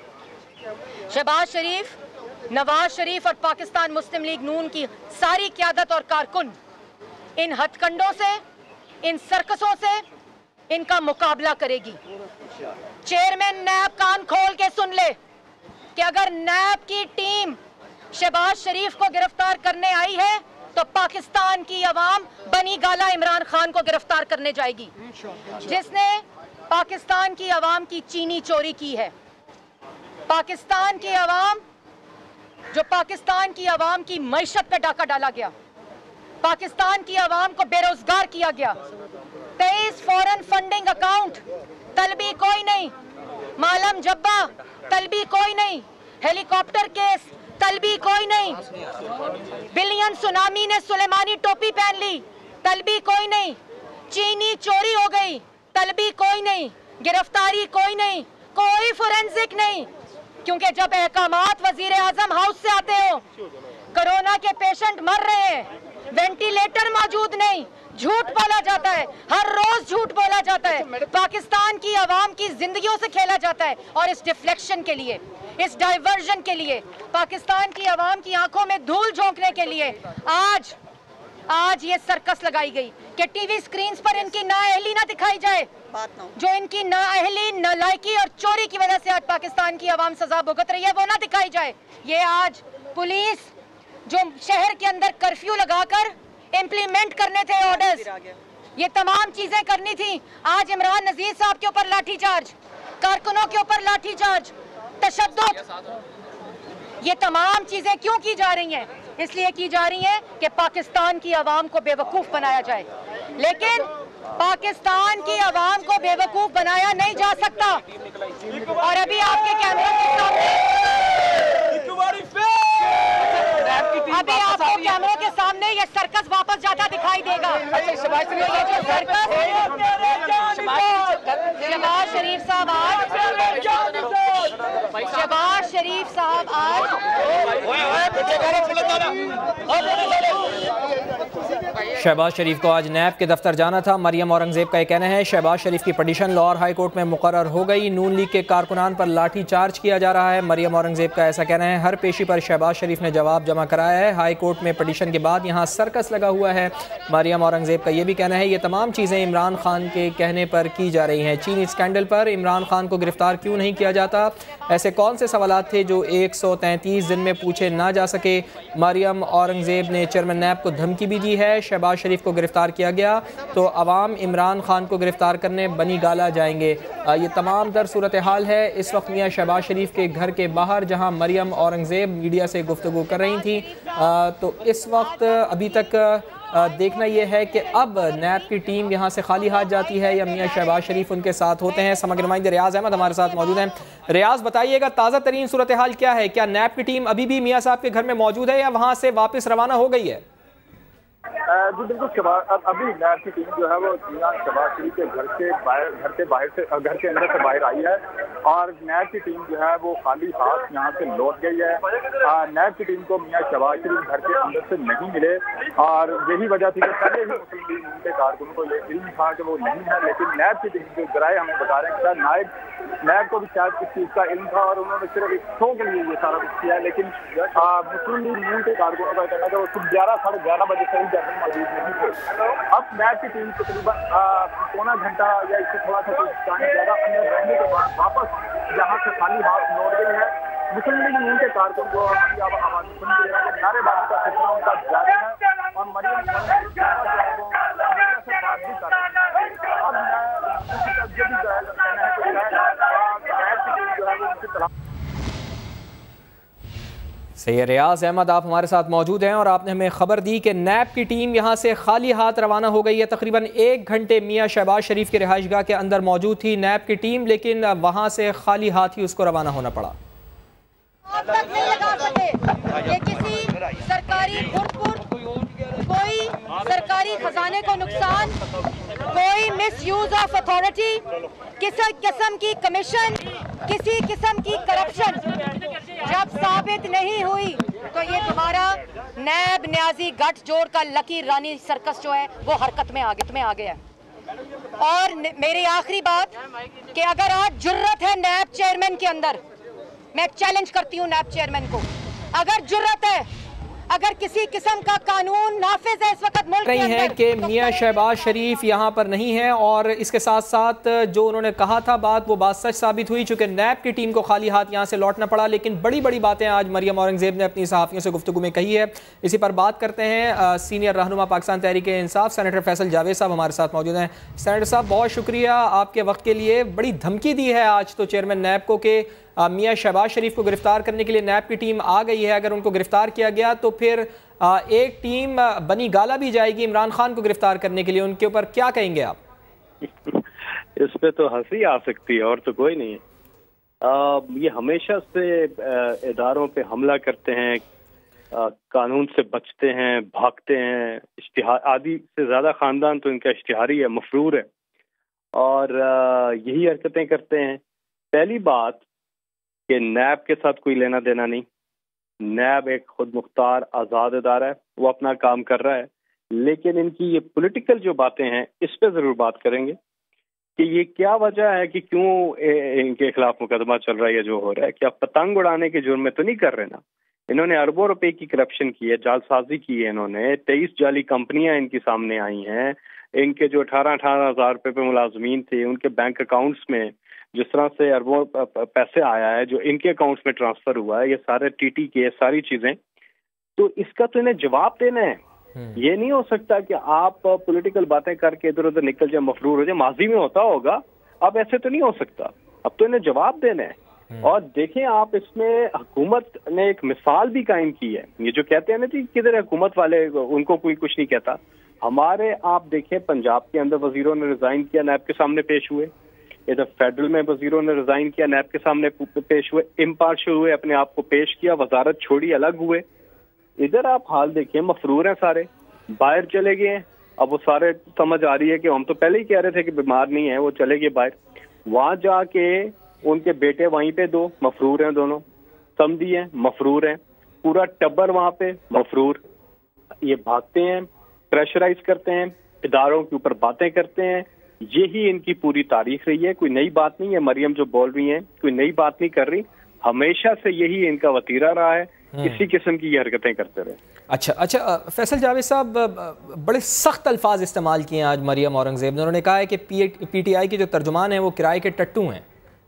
शहबाज शरीफ, नवाज शरीफ और पाकिस्तान मुस्लिम लीग नून की सारी क़यादत और कारकुन इन हथकंडों से, इन सर्कसों से इनका मुकाबला करेगी। चेयरमैन नैब कान खोल के सुन ले कि अगर नैब की टीम शहबाज शरीफ को गिरफ्तार करने आई है तो पाकिस्तान की अवाम बनी गाला इमरान खान को गिरफ्तार करने जाएगी, जिसने पाकिस्तान की अवाम की चीनी चोरी की है। पाकिस्तान की अवाम, जो पाकिस्तान की अवाम की मईशत पे डाका डाला गया, पाकिस्तान की अवाम को बेरोजगार किया गया। 23 फॉरेन फंडिंग अकाउंट, तलबी कोई नहीं। मालम जब्बा, तलबी कोई नहीं। हेलीकॉप्टर केस, तलबी कोई नहीं। बिलियन सुनामी ने सुलेमानी टोपी पहन ली, तलबी कोई नहीं। चीनी चोरी हो गई, तलबी कोई नहीं। गिरफ्तारी कोई नहीं, कोई फोरेंसिक नहीं, क्योंकि जब अहकामात वजीर आजम हाउस से आते हो, कोरोना के पेशेंट मर रहे हैं, वेंटिलेटर मौजूद नहीं, झूठ बोला जाता है, हर रोज झूठ बोला जाता है, पाकिस्तान की आवाम की जिंदगियों से खेला जाता है। और इस डिफ्लेक्शन के लिए, इस डाइवर्जन के लिए, पाकिस्तान की आवाम की आंखों में धूल झोंकने के लिए आज ये सर्कस लगाई गई कि टीवी स्क्रीन पर इनकी नाअहली ना दिखाई जाए, जो इनकी नाअहली, नालायकी और चोरी की वजह से आज पाकिस्तान की आवाम सजा भुगत रही है, वो ना दिखाई जाए। ये आज पुलिस जो शहर के अंदर कर्फ्यू लगाकर इम्प्लीमेंट करने थे ऑर्डर्स, ये तमाम चीजें करनी थी। आज इमरान नजीर साहब के ऊपर लाठीचार्ज, कारकुनों के ऊपर लाठीचार्ज, तशद्दुद, ये तमाम चीजें क्यों की जा रही हैं? इसलिए की जा रही हैं कि पाकिस्तान की आवाम को बेवकूफ बनाया जाए। लेकिन पाकिस्तान की आवाम को बेवकूफ बनाया नहीं जा सकता। और अभी आपके कैमरों के सामने ये सर्कस वापस जाता दिखाई देगा। ये जो सर्कस शहबाज शरीफ साहब आज शहबाज शरीफ को आज नैब के दफ्तर जाना था। मरियम औरंगजेब का यह कहना है शहबाज शरीफ की पटिशन लाहौर हाई कोर्ट में मुकर्रर हो गई। नून लीग के कारकुनान पर लाठी चार्ज किया जा रहा है। मरियम औरंगजेब का ऐसा कहना है हर पेशी पर शहबाज शरीफ ने जवाब जमा कराया है। हाई कोर्ट में पटिशन के बाद यहाँ सर्कस लगा हुआ है। मरियम औरंगजेब का यह भी कहना है ये तमाम चीज़ें इमरान खान के कहने पर की जा रही हैं। चीनी स्कैंडल पर इमरान खान को गिरफ्तार क्यों नहीं किया जाता? ऐसे कौन से सवालात थे जो 133 दिन में पूछे ना जा सके? मरियम औरंगजेब ने चेयरमैन नैब को धमकी भी दी है शहबाज शरीफ को गिरफ्तार किया गया तो अवाम इमरान खान को गिरफ्तार करने बनी गाला जाएंगे। ये तमाम तर सूरत हाल है इस वक्त मियां शहबाज शरीफ के घर के बाहर, जहां मरियम औरंगजेब मीडिया से गुफ्तगू कर रही थी। तो इस वक्त अभी तक देखना यह है कि अब नैब की टीम यहाँ से खाली हाथ जाती है या मियां शहबाज शरीफ उनके साथ होते हैं। समग्र नुमाइंदे रियाज अहमद हमारे साथ मौजूद हैं। रियाज, बताइएगा ताज़ा तरीन सूरत हाल क्या है? क्या नैब की टीम अभी भी मियां साहब के घर में मौजूद है या वहाँ से वापस रवाना हो गई है? जी बिल्कुल। अभी नैब की टीम जो है वो मियां शहबाज शरीफ के घर के अंदर से बाहर आई है और नैब की टीम जो है वो खाली हाथ यहाँ से लौट गई है। नैब की टीम को मियां शहबाज शरीफ घर के अंदर से नहीं मिले और यही वजह थी कि पहले ही मुस्लिम लीग नून के कारकुनों को ये इल्म था कि वो नहीं है, लेकिन नैब की टीम जो जराए हमें बता रहे हैं कि नैब को भी शायद इस चीज़ का इल्म था और उन्होंने सिर्फ एक शो के लिए ये सारा कुछ किया है। लेकिन मुस्लिम लीग नून के कारकुनों का कहना है कि वो सिर्फ 11-11:30 बजे से ही मौजूद नहीं थे। अब नैब की टीम तकरीबन पौना घंटा या इससे थोड़ा सा कुछ टाइम ज़्यादा अंदर रहने के बाद वापस यहाँ से खाली हाथ लौट गई है। मुस्लिम लीग नून के कारकुन को अभी आवाज सुन रही है कि नारेबाजी का सिलसिला उनका जारी है और मरियम से बात भी कर रहे हैं। अब ये भी कहना है कि नैब की टीम जो है वो उनकी तरफ। सही है, रियाज अहमद आप हमारे साथ मौजूद हैं और आपने हमें खबर दी कि नैब की टीम यहाँ से खाली हाथ रवाना हो गई है। तकरीबन 1 घंटे मियां शहबाज शरीफ की रिहाइशगाह के अंदर मौजूद थी नैब की टीम, लेकिन वहाँ से खाली हाथ ही उसको रवाना होना पड़ा। नहीं लगा सके कि किसी सरकारी कोई सरकारी खजाने को नुकसान, कोई मिसयूज ऑफ अथॉरिटी, किसी किस्म की कमीशन, किसी किस्म की करप्शन जब साबित नहीं हुई तो ये तुम्हारा नैब न्याजी गठजोड़ का लकी रानी सर्कस जो है वो हरकत में आ गया है। और मेरी आखिरी बात कि अगर आज जुर्रत है नैब चेयरमैन के अंदर, मैं चैलेंज करती हूँ नैब चेयरमैन को, अगर जुर्रत है, अगर किसी किस्म का कानून नाफिज है इस वक्त मुल्क नहीं है कि मियां शहबाज शरीफ यहाँ पर नहीं है, और इसके साथ साथ जो उन्होंने कहा था वो बात सच साबित हुई, चूंकि नैब की टीम को खाली हाथ यहाँ से लौटना पड़ा। लेकिन बड़ी बड़ी बातें आज मरियम औरंगजेब ने अपनी सहाफ़ियों से गुफ्तगू में कही है। इसी पर बात करते हैं। सीनियर रहनुमा पाकिस्तान तहरीक इंसाफ सेनेटर फैसल जावेद साहब हमारे साथ मौजूद हैं। सेनेटर साहब बहुत शुक्रिया आपके वक्त के लिए। बड़ी धमकी दी है आज तो चेयरमैन नैब को कि मियां शहबाज शरीफ को गिरफ्तार करने के लिए नैब की टीम आ गई है। अगर उनको गिरफ्तार किया गया तो फिर एक टीम बनी गाला भी जाएगी इमरान खान को गिरफ्तार करने के लिए। उनके ऊपर क्या कहेंगे आप? इस पे तो हंसी आ सकती है और तो कोई नहीं है। ये हमेशा से इदारों पे हमला करते हैं, कानून से बचते हैं, भागते हैं। इश्तिहार आदि से ज्यादा खानदान तो इनका इश्तिहारी है, मफरूर है, और यही हरकतें करते हैं। पहली बात कि नैब के साथ कोई लेना देना नहीं। नैब एक खुद मुख्तार आज़ाद इदारा है, वो अपना काम कर रहा है। लेकिन इनकी ये पॉलिटिकल जो बातें हैं इस पे ज़रूर बात करेंगे कि ये क्या वजह है कि क्यों इनके खिलाफ मुकदमा चल रहा है, ये जो हो रहा है। क्या पतंग उड़ाने के जुर्म में तो नहीं कर रहे ना? इन्होंने अरबों रुपए की करप्शन की है, जालसाजी की है। इन्होंने 23 जाली कंपनियां इनके सामने आई हैं। इनके जो 18-18 हज़ार रुपये पे मुलाजमीन थे, उनके बैंक अकाउंट्स में जिस तरह से अरबों पैसे आया है जो इनके अकाउंट्स में ट्रांसफर हुआ है, ये सारे टीटी के सारी चीजें, तो इसका तो इन्हें जवाब देना है। ये नहीं हो सकता कि आप पॉलिटिकल बातें करके इधर उधर निकल जाए, मफरूर हो जाए। माजी में होता होगा, अब ऐसे तो नहीं हो सकता। अब तो इन्हें जवाब देना है। और देखें आप, इसमें हुकूमत ने एक मिसाल भी कायम की है। ये जो कहते हैं ना जी किधर हुकूमत वाले, उनको कोई कुछ नहीं कहता। हमारे आप देखें पंजाब के अंदर वजीरों ने रिजाइन किया, नैब के सामने पेश हुए। इधर फेडरल में वजीरों ने रिजाइन किया, नैब के सामने पेश हुए, इम्पार्शियल हुए, अपने आप को पेश किया, वजारत छोड़ी, अलग हुए। इधर आप हाल देखिए, मफरूर हैं सारे, बाहर चले गए हैं। अब वो सारे समझ आ रही है कि हम तो पहले ही कह रहे थे कि बीमार नहीं है, वो चले गए बाहर। वहां जाके उनके बेटे वहीं पे 2 मफरूर हैं, दोनों समधी हैं, मफरूर हैं, पूरा टब्बर वहां पे मफरूर। ये भागते हैं, प्रेशराइज करते हैं, इदारों के ऊपर बातें करते हैं। यही इनकी पूरी तारीख रही है। कोई नई बात नहीं है। मरियम जो बोल रही हैं कोई नई बात नहीं कर रही, हमेशा से यही इनका वतीरा रहा है। इसी किस्म की ये हरकतें करते रहे। अच्छा, फैसल जावेद साहब, बड़े सख्त अल्फाज इस्तेमाल किए हैं आज मरियम औरंगजेब ने। उन्होंने कहा है कि पीटीआई के जो तर्जुमान है वो किराए के टट्टू हैं।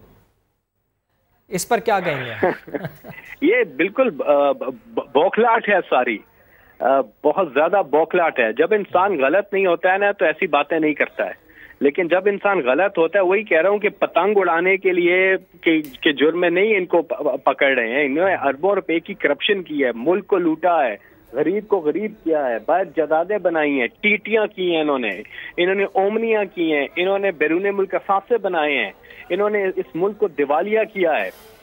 इस पर क्या कहेंगे? ये बिल्कुल बौखलाहट है सारी, बहुत ज्यादा बौखलाहट है। जब इंसान गलत नहीं होता है ना तो ऐसी बातें नहीं करता है, लेकिन जब इंसान गलत होता है, वही कह रहा हूँ कि पतंग उड़ाने के लिए के जुर्म में नहीं इनको पकड़ रहे हैं। इन्होंने अरबों रुपए की करप्शन की है, मुल्क को लूटा है, गरीब को गरीब किया है, बाहर जदादें बनाई हैं, टीटियां की हैं इन्होंने ओमनियां की हैं, इन्होंने बैरून मुल्क असासे बनाए हैं, इन्होंने इस मुल्क को दिवालिया किया है।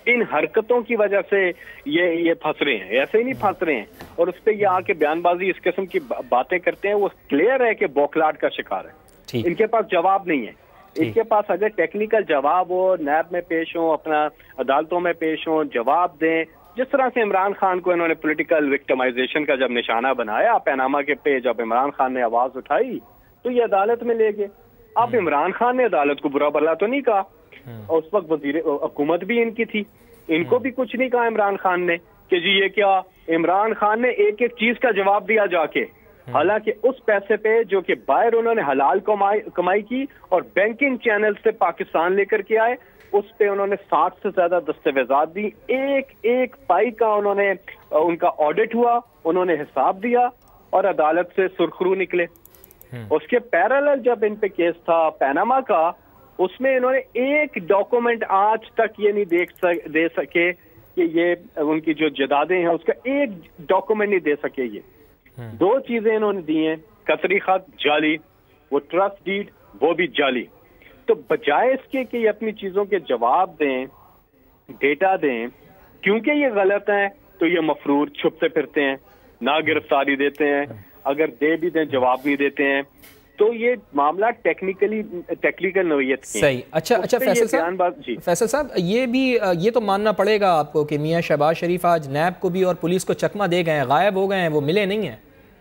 इन हरकतों की वजह से ये फंस रहे हैं, ऐसे ही नहीं फंस रहे हैं। और उस पर ये आके बयानबाजी इस किस्म की बातें करते हैं, वो क्लियर है कि बौखलाहट का शिकार है। इनके पास जवाब नहीं है। इनके पास अगर टेक्निकल जवाब हो, नैब में पेश हो, अपना अदालतों में पेश हो, जवाब दें। जिस तरह से इमरान खान को इन्होंने पॉलिटिकल विक्टिमाइजेशन का जब निशाना बनाया पनामा के पे, जब इमरान खान ने आवाज उठाई तो ये अदालत में ले गए। अब इमरान खान ने अदालत को बुरा भला तो नहीं कहा, और उस वक्त वजीर हुकूमत भी इनकी थी, इनको भी कुछ नहीं कहा इमरान खान ने कि जी ये क्या। इमरान खान ने एक एक चीज का जवाब दिया जाके, हालांकि उस पैसे पे जो कि बाहर उन्होंने हलाल कमाई की और बैंकिंग चैनल से पाकिस्तान लेकर के आए, उस पे उन्होंने 60 से ज्यादा दस्तावेजात दी। एक एक पाई का उन्होंने उनका ऑडिट हुआ, उन्होंने हिसाब दिया और अदालत से सुरखरू निकले। उसके पैरेलल जब इन पे केस था पनामा का, उसमें इन्होंने एक डॉक्यूमेंट आज तक ये नहीं दे सके कि ये उनकी जो जदादें हैं उसका एक डॉक्यूमेंट नहीं दे सके। ये दो चीजें इन्होंने दी हैं, कसरी खत जाली, वो ट्रस्ट डीड वो भी जाली। तो बजाय इसके कि ये अपनी चीजों के जवाब दें, डेटा दें, क्योंकि ये गलत है तो ये मफरूर छुपते फिरते हैं, ना गिरफ्तारी देते हैं, अगर दे भी दें जवाब नहीं देते हैं। तो ये मामला टेक्निकल नोयत की। सही। अच्छा फैसल साहब ये तो मानना पड़ेगा आपको कि मियां शहबाज शरीफ आज नैब को भी और पुलिस को चकमा दे गए हैं, गायब हो गए हैं, वो मिले नहीं हैं।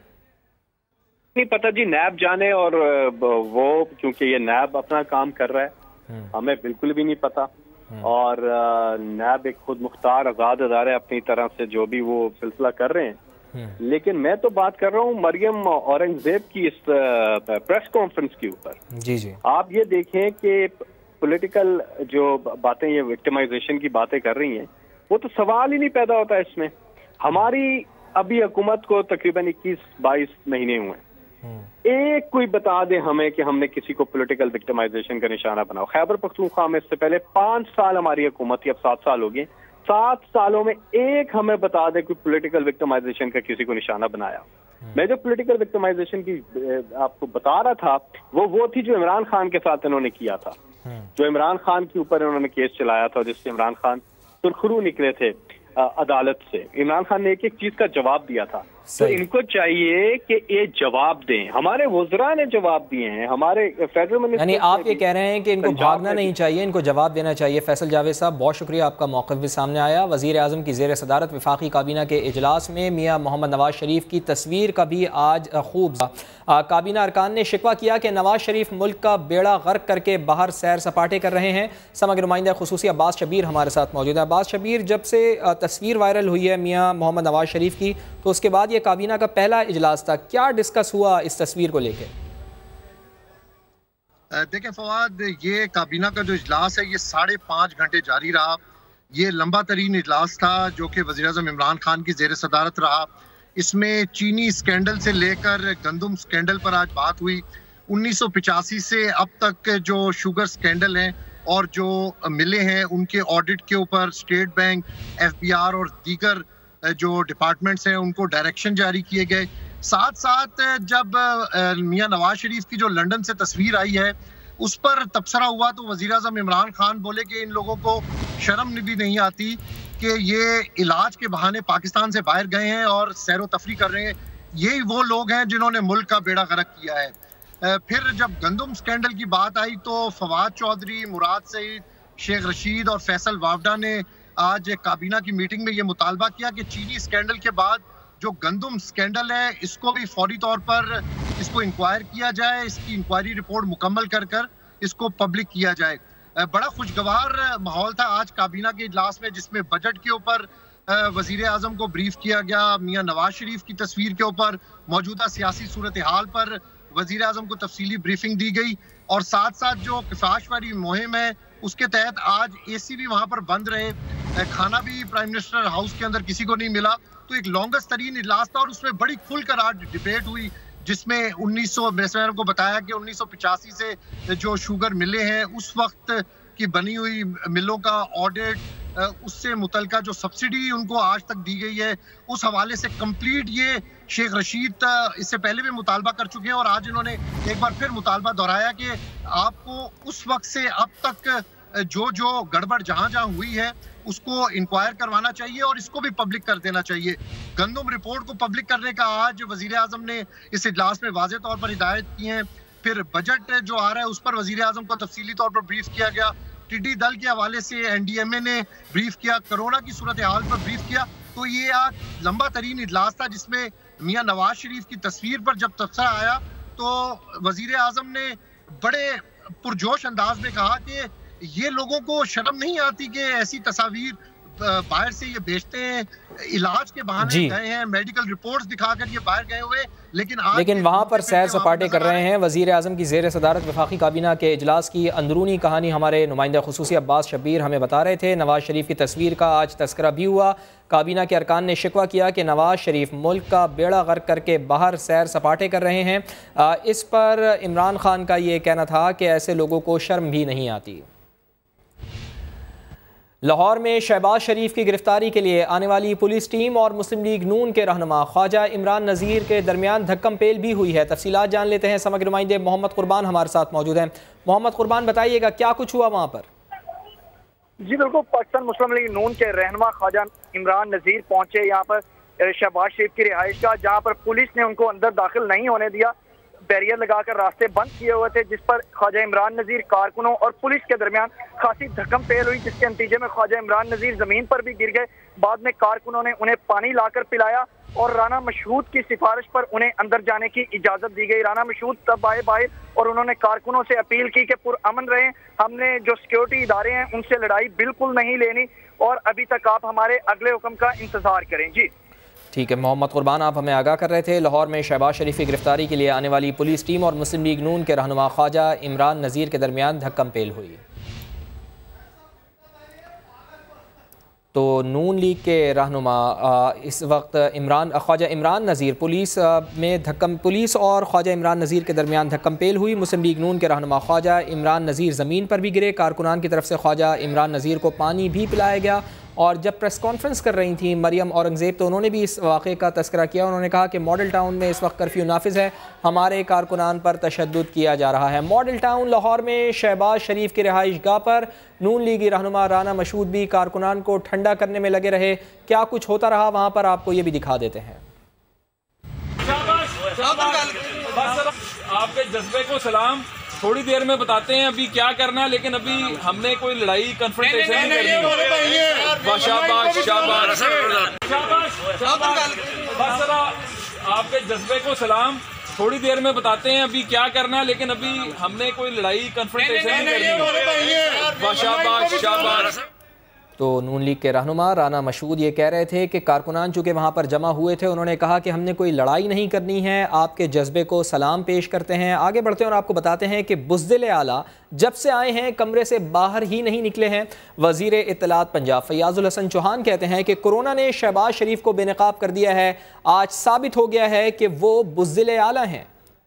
नहीं पता जी, नैब जाने, और वो क्योंकि ये नैब अपना काम कर रहा है, हमें बिल्कुल भी नहीं पता। और नैब एक खुद मुख्तार आजाद अदारे अपनी तरह से जो भी वो सिलसिला कर रहे हैं। लेकिन मैं तो बात कर रहा हूँ मरियम औरंगजेब की इस प्रेस कॉन्फ्रेंस के ऊपर। जी जी, आप ये देखें कि पॉलिटिकल जो बातें ये विक्टिमाइजेशन की बातें कर रही हैं, वो तो सवाल ही नहीं पैदा होता इसमें। हमारी अभी हुकूमत को तकरीबन 21-22 महीने हुए, एक कोई बता दे हमें कि हमने किसी को पॉलिटिकल विक्टिमाइजेशन का निशाना बनाओ। खैबर पख्तूनख्वा में इससे पहले 5 साल हमारी हुकूमत थी, अब 7 साल हो गए। 7 सालों में एक हमें बता दे कोई पॉलिटिकल विक्टिमाइजेशन का किसी को निशाना बनाया। मैं जो पॉलिटिकल विक्टिमाइजेशन की आपको बता रहा था, वो थी जो इमरान खान के साथ इन्होंने किया था, जो इमरान खान के ऊपर इन्होंने केस चलाया था, जिससे इमरान खान सुरखरू निकले थे अदालत से। इमरान खान ने एक एक चीज का जवाब दिया था। तो इनको चाहिए कि ये जवाब दें। हमारे वज़रा ने जवाब दिए हैं, हमारे फेडरल मिनिस्टर। यानी आप ये कह रहे हैं कि इनको भागना नहीं चाहिए, इनको जवाब देना चाहिए। फैसल जावेद साहब, बहुत शुक्रिया, आपका मौक़िफ़ भी सामने आया। वज़ीर आज़म की ज़ेर सदारत वफाकी काबीना के इजलास में मियाँ मोहम्मद नवाज शरीफ की तस्वीर का भी आज खूब काबीना अरकान ने शिकवा किया कि नवाज शरीफ मुल्क का बेड़ा गर्क करके बाहर सैर सपाटे कर रहे हैं। समग्र नुमाइंदा खुसूसी अब्बास शबीर हमारे साथ मौजूद है। अब्बास शबीर, जब से तस्वीर वायरल हुई है मियाँ मोहम्मद नवाज शरीफ की, तो उसके बाद ये काबीना का पहला इजलास था, क्या डिस्कस हुआ इस तस्वीर को लेकर? देखें फवाद, ये काबीना का जो इजलास है ये 5.5 घंटे जारी रहा। ये लंबा तरीन इजलास था जो कि वज़ीर-ए-आज़म इमरान खान की ज़ेर सदारत रहा। इसमें चीनी स्कैंडल से लेकर गंदम स्कैंडल पर आज बात हुई। 1985 से अब तक जो शुगर स्कैंडल हैं और जो मिले हैं उनके ऑडिट के ऊपर स्टेट बैंक, FBI और दीगर जो डिपार्टमेंट्स हैं उनको डायरेक्शन जारी किए गए। साथ साथ जब मियां नवाज शरीफ की जो लंदन से तस्वीर आई है उस पर तबसरा हुआ तो वज़ीर-ए-आज़म इमरान खान बोले कि इन लोगों को शर्म भी नहीं आती कि ये इलाज के बहाने पाकिस्तान से बाहर गए हैं और सैरो तफरी कर रहे हैं। यही वो लोग हैं जिन्होंने मुल्क का बेड़ा गर्क किया है। फिर जब गंदम स्कैंडल की बात आई तो फवाद चौधरी, मुराद सईद, शेख रशीद और फैसल वावडा ने आज काबीना की मीटिंग में ये मुतालबा किया कि चीनी स्कैंडल के बाद जो गंदम स्कैंडल है इसको भी फौरी तौर पर इसको इंक्वायर किया जाए, इसकी इंक्वायरी रिपोर्ट मुकम्मल कर इसको पब्लिक किया जाए। बड़ा खुशगवार माहौल था आज काबीना के इजलास में, जिसमें बजट के ऊपर वजीर आजम को ब्रीफ किया गया, मियां नवाज शरीफ की तस्वीर के ऊपर मौजूदा सियासी सूरत हाल पर वजीर आजम को तफसीली ब्रीफिंग दी गई और साथ साथ जो किफायत वाली मुहिम है उसके तहत आज AC भी वहां पर बंद रहे, खाना भी प्राइम मिनिस्टर हाउस के अंदर किसी को नहीं मिला। तो एक लॉन्गेस्ट तरीन इजलास था और उसमें बड़ी खुलकर आज डिबेट हुई, जिसमें 1900 को बताया कि 1985 से जो शुगर मिले हैं उस वक्त की बनी हुई मिलों का ऑडिट, उससे मुतलका जो सब्सिडी उनको आज तक दी गई है उस हवाले से कंप्लीट ये शेख रशीद इससे पहले भी मुतालबा कर चुके हैं और आज इन्होंने एक बार फिर मुतालबा दोहराया कि आपको उस वक्त से अब तक जो गड़बड़ जहां जहां हुई है उसको इंक्वायर करवाना चाहिए और इसको भी पब्लिक कर देना चाहिए। गंदम रिपोर्ट को पब्लिक करने का आज वजीर आजम ने इस इजलास में वाज़ेह तौर पर हिदायत की है। फिर बजट जो आ रहा है उस पर वजीर आजम को तफसीली तौर पर ब्रीफ किया गया। टिड्डी दल के हवाले से NDMA ने ब्रीफ किया, कोरोना की सूरत हाल पर ब्रीफ किया। तो ये आज लंबा तरीन इजलास था जिसमें मियां नवाज शरीफ की तस्वीर पर जब तबसरा आया तो वजीर आजम ने बड़े पुरजोश अंदाज में कहा कि ये लोगों को शर्म नहीं आती कि ऐसी तस्वीर बाहर से ये भेजते हैं, इलाज के बहाने गए हैं, मेडिकल रिपोर्ट्स दिखाकर ये बाहर गए हुए, लेकिन वहाँ पर सैर सपाटे कर रहे हैं। वज़ीर आज़म की ज़ेर सदारत वफाकी काबीना के इजलास की अंदरूनी कहानी हमारे नुमाइंदा खुसूसी अब्बास शब्बीर हमें बता रहे थे। नवाज शरीफ की तस्वीर का आज तस्करा भी हुआ। काबीना के अरकान ने शिकवा किया कि नवाज शरीफ मुल्क का बेड़ा गर्क करके बाहर सैर सपाटे कर रहे हैं। इस पर इमरान खान का ये कहना था कि ऐसे लोगों को शर्म भी नहीं आती। लाहौर में शहबाज शरीफ की गिरफ्तारी के लिए आने वाली पुलिस टीम और मुस्लिम लीग नून के रहनुमा ख्वाजा इमरान नज़ीर के दरमियान धक्कम पेल भी हुई है। तफसीलात जान लेते हैं। समग्र नुमाइंदे मोहम्मद कुर्बान हमारे साथ मौजूद हैं। मोहम्मद कुर्बान, बताइएगा क्या कुछ हुआ वहाँ पर? जी बिल्कुल, पाकिस्तान मुस्लिम लीग नून के रहनुमा ख्वाजा इमरान नज़ीर पहुंचे यहाँ पर शहबाज शरीफ की रिहाइश का, जहाँ पर पुलिस ने उनको अंदर दाखिल नहीं होने दिया। बैरियर लगाकर रास्ते बंद किए हुए थे, जिस पर ख्वाजा इमरान नज़ीर, कारकुनों और पुलिस के दरमियान खासी धक्कम पेल हुई, जिसके नतीजे में ख्वाजा इमरान नज़ीर जमीन पर भी गिर गए। बाद में कारकुनों ने उन्हें पानी लाकर पिलाया और राना मशहूद की सिफारिश पर उन्हें अंदर जाने की इजाजत दी गई। राना मशहूद तब आए बाहर और उन्होंने कारकुनों से अपील की कि पुरअमन रहें, हमने जो सिक्योरिटी इदारे हैं उनसे लड़ाई बिल्कुल नहीं लेनी और अभी तक आप हमारे अगले हुक्म का इंतजार करें। जी ठीक है मोहम्मद कुर्बान, आप हमें आगाह कर रहे थे। लाहौर में शहबाज शरीफ की गिरफ्तारी के लिए आने वाली पुलिस टीम और मुस्लिम लीग नून के रहनुमा ख्वाजा इमरान नज़ीर के दरमियान धक्कम पेल हुई। तो नून लीग के रहनुमा इस वक्त ख्वाजा इमरान नज़ीर पुलिस और ख्वाजा इमरान नज़ीर के दरमियान धक्कम पेल हुई। मुस्लिम लीग नून के रहनुमा ख्वाजा इमरान नज़ीर ज़मीन पर भी गिरे। कारकुनान की तरफ से ख्वाजा इमरान नज़ीर को पानी भी पिलाया गया। और जब प्रेस कॉन्फ्रेंस कर रही थी मरियम औरंगज़ेब तो उन्होंने भी इस वाक़े का तस्करा किया। उन्होंने कहा कि मॉडल टाउन में इस वक्त कर्फ्यू नाफिज है, हमारे कारकुनान पर तशद्दुद किया जा रहा है। मॉडल टाउन लाहौर में शहबाज शरीफ की रिहाइश गाह पर नून लीगी रहनुमा राना मशहूद भी कारकुनान को ठंडा करने में लगे रहे। क्या कुछ होता रहा वहाँ पर, आपको ये भी दिखा देते हैं। आपके जज्बे को सलाम, थोड़ी देर में बताते हैं अभी क्या करना है, लेकिन अभी हमने कोई लड़ाई कन्फ्रंटेशन नहीं करनी। शाबाश शाबाश शाबाश, आपके जज्बे को सलाम, थोड़ी देर में बताते हैं अभी क्या करना है, लेकिन अभी हमने कोई लड़ाई कन्फ्रंटेशन नहीं करनी। शाबाश शाबाश। तो नून लीग के रहनुमा राना मशहूद ये कह रहे थे कि कारकुनान चूँकि वहाँ पर जमा हुए थे, उन्होंने कहा कि हमने कोई लड़ाई नहीं करनी है, आपके जज्बे को सलाम पेश करते हैं। आगे बढ़ते हैं और आपको बताते हैं कि बुज़दिल आला जब से आए हैं कमरे से बाहर ही नहीं निकले हैं। वज़ीर इत्तलात पंजाब फयाजुल हसन चौहान कहते हैं कि कोरोना ने शहबाज शरीफ को बेनकाब कर दिया है। आज साबित हो गया है कि वो बुज़दिल आला हैं।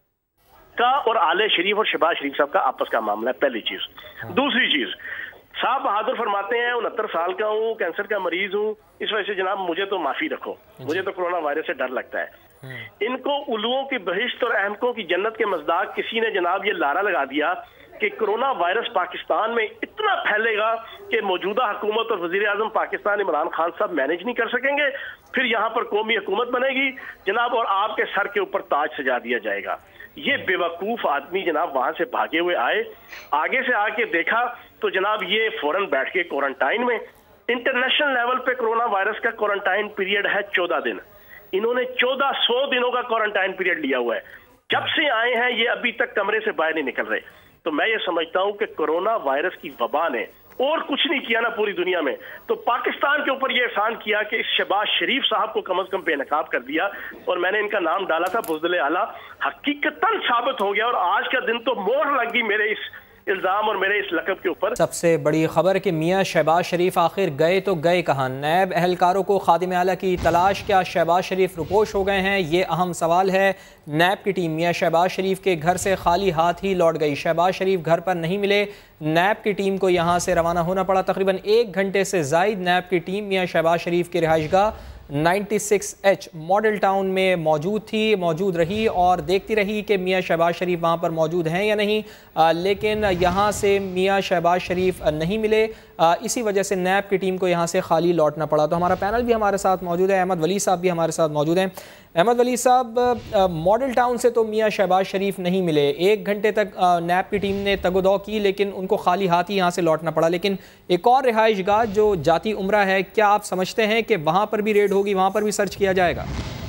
का और आले शरीफ और शहबाज शरीफ साहब का आपस का मामला है, पहली चीज। दूसरी चीज, साहब बहादुर फरमाते हैं 69 साल का हूँ, कैंसर का मरीज हूँ, इस वजह से जनाब मुझे तो माफी रखो, मुझे तो कोरोना वायरस से डर लगता है। इनको उल्लुओं की बहिश्त और अहमकों की जन्नत के मज़दाक किसी ने जनाब ये लारा लगा दिया कि कोरोना वायरस पाकिस्तान में इतना फैलेगा कि मौजूदा हुकूमत और वजीर आजम पाकिस्तान इमरान खान साहब मैनेज नहीं कर सकेंगे, फिर यहाँ पर कौमी हुकूमत बनेगी जनाब और आपके सर के ऊपर ताज सजा दिया जाएगा। ये बेवकूफ आदमी जनाब वहां से भागे हुए आए, आगे से आके देखा तो जनाब ये फौरन बैठ के क्वारंटाइन में। इंटरनेशनल लेवल पे कोरोना वायरस का क्वारंटाइन पीरियड है 14 दिन। इन्होंने 1400 दिनों का क्वारंटाइन पीरियड लिया हुआ है। जब से आए हैं ये अभी तक कमरे से बाहर नहीं निकल रहे। तो मैं ये समझता हूं कि कोरोना वायरस की वबा ने और कुछ नहीं किया ना पूरी दुनिया में, तो पाकिस्तान के ऊपर ये एहसान किया कि इस शहबाज शरीफ साहब को कम से कम बेनकाब कर दिया। और मैंने इनका नाम डाला था बुज़दिल आला, हकीकतन साबित हो गया और आज का दिन तो मोहर लग गई मेरे इस इल्ज़ाम और मेरे इस लक़ब के ऊपर। सबसे बड़ी खबर कि मियां शहबाज शरीफ आखिर गए तो गए कहाँ। नैब एहलकारों को खादिम आला की तलाश, क्या शहबाज शरीफ रुपोश हो गए हैं, ये अहम सवाल है। नैब की टीम मियां शहबाज शरीफ के घर से खाली हाथ ही लौट गई। शहबाज शरीफ घर पर नहीं मिले, नैब की टीम को यहाँ से रवाना होना पड़ा। तकरीबन 1 घंटे से ज़ायद नैब की टीम मियां शहबाज शरीफ की रिहाइशगाह 96H मॉडल टाउन में मौजूद रही और देखती रही कि मियाँ शहबाज शरीफ वहाँ पर मौजूद हैं या नहीं, लेकिन यहाँ से मियाँ शहबाज शरीफ नहीं मिले। इसी वजह से नैब की टीम को यहाँ से खाली लौटना पड़ा। तो हमारा पैनल भी हमारे साथ मौजूद है, अहमद वली साहब भी हमारे साथ मौजूद हैं। अहमद वली साहब, मॉडल टाउन से तो मियाँ शहबाज शरीफ नहीं मिले, 1 घंटे तक नैब की टीम ने तगोदौ की, लेकिन उनको खाली हाथ ही यहाँ से लौटना पड़ा। लेकिन एक और रिहाइश गाह जो जाती उम्रा है, क्या आप समझते हैं कि वहाँ पर भी रेड होगी, वहाँ पर भी सर्च किया जाएगा?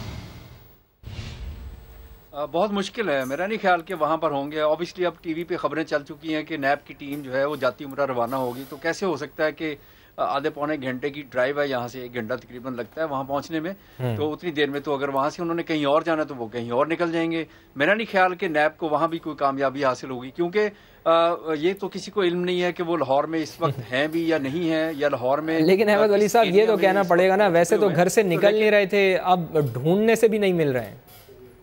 बहुत मुश्किल है, मेरा नहीं ख्याल कि वहाँ पर होंगे। ऑब्वियसली अब टीवी पे खबरें चल चुकी हैं कि नैब की टीम जो है वो जाती उम्रा रवाना होगी, तो कैसे हो सकता है कि आधे पौने घंटे की ड्राइव है, यहाँ से 1 घंटा तकरीबन लगता है वहाँ पहुँचने में, तो उतनी देर में तो अगर वहाँ से उन्होंने कहीं और जाना तो वो कहीं और निकल जाएंगे। मेरा नहीं ख्याल कि नैब को वहाँ भी कोई कामयाबी हासिल होगी, क्योंकि ये तो किसी को इल्म नहीं है कि वो लाहौर में इस वक्त हैं भी या नहीं है, या लाहौर में। लेकिन अहमद वली साहब, ये तो कहना पड़ेगा ना, वैसे तो घर से निकल नहीं रहे थे, अब ढूंढने से भी नहीं मिल रहे हैं।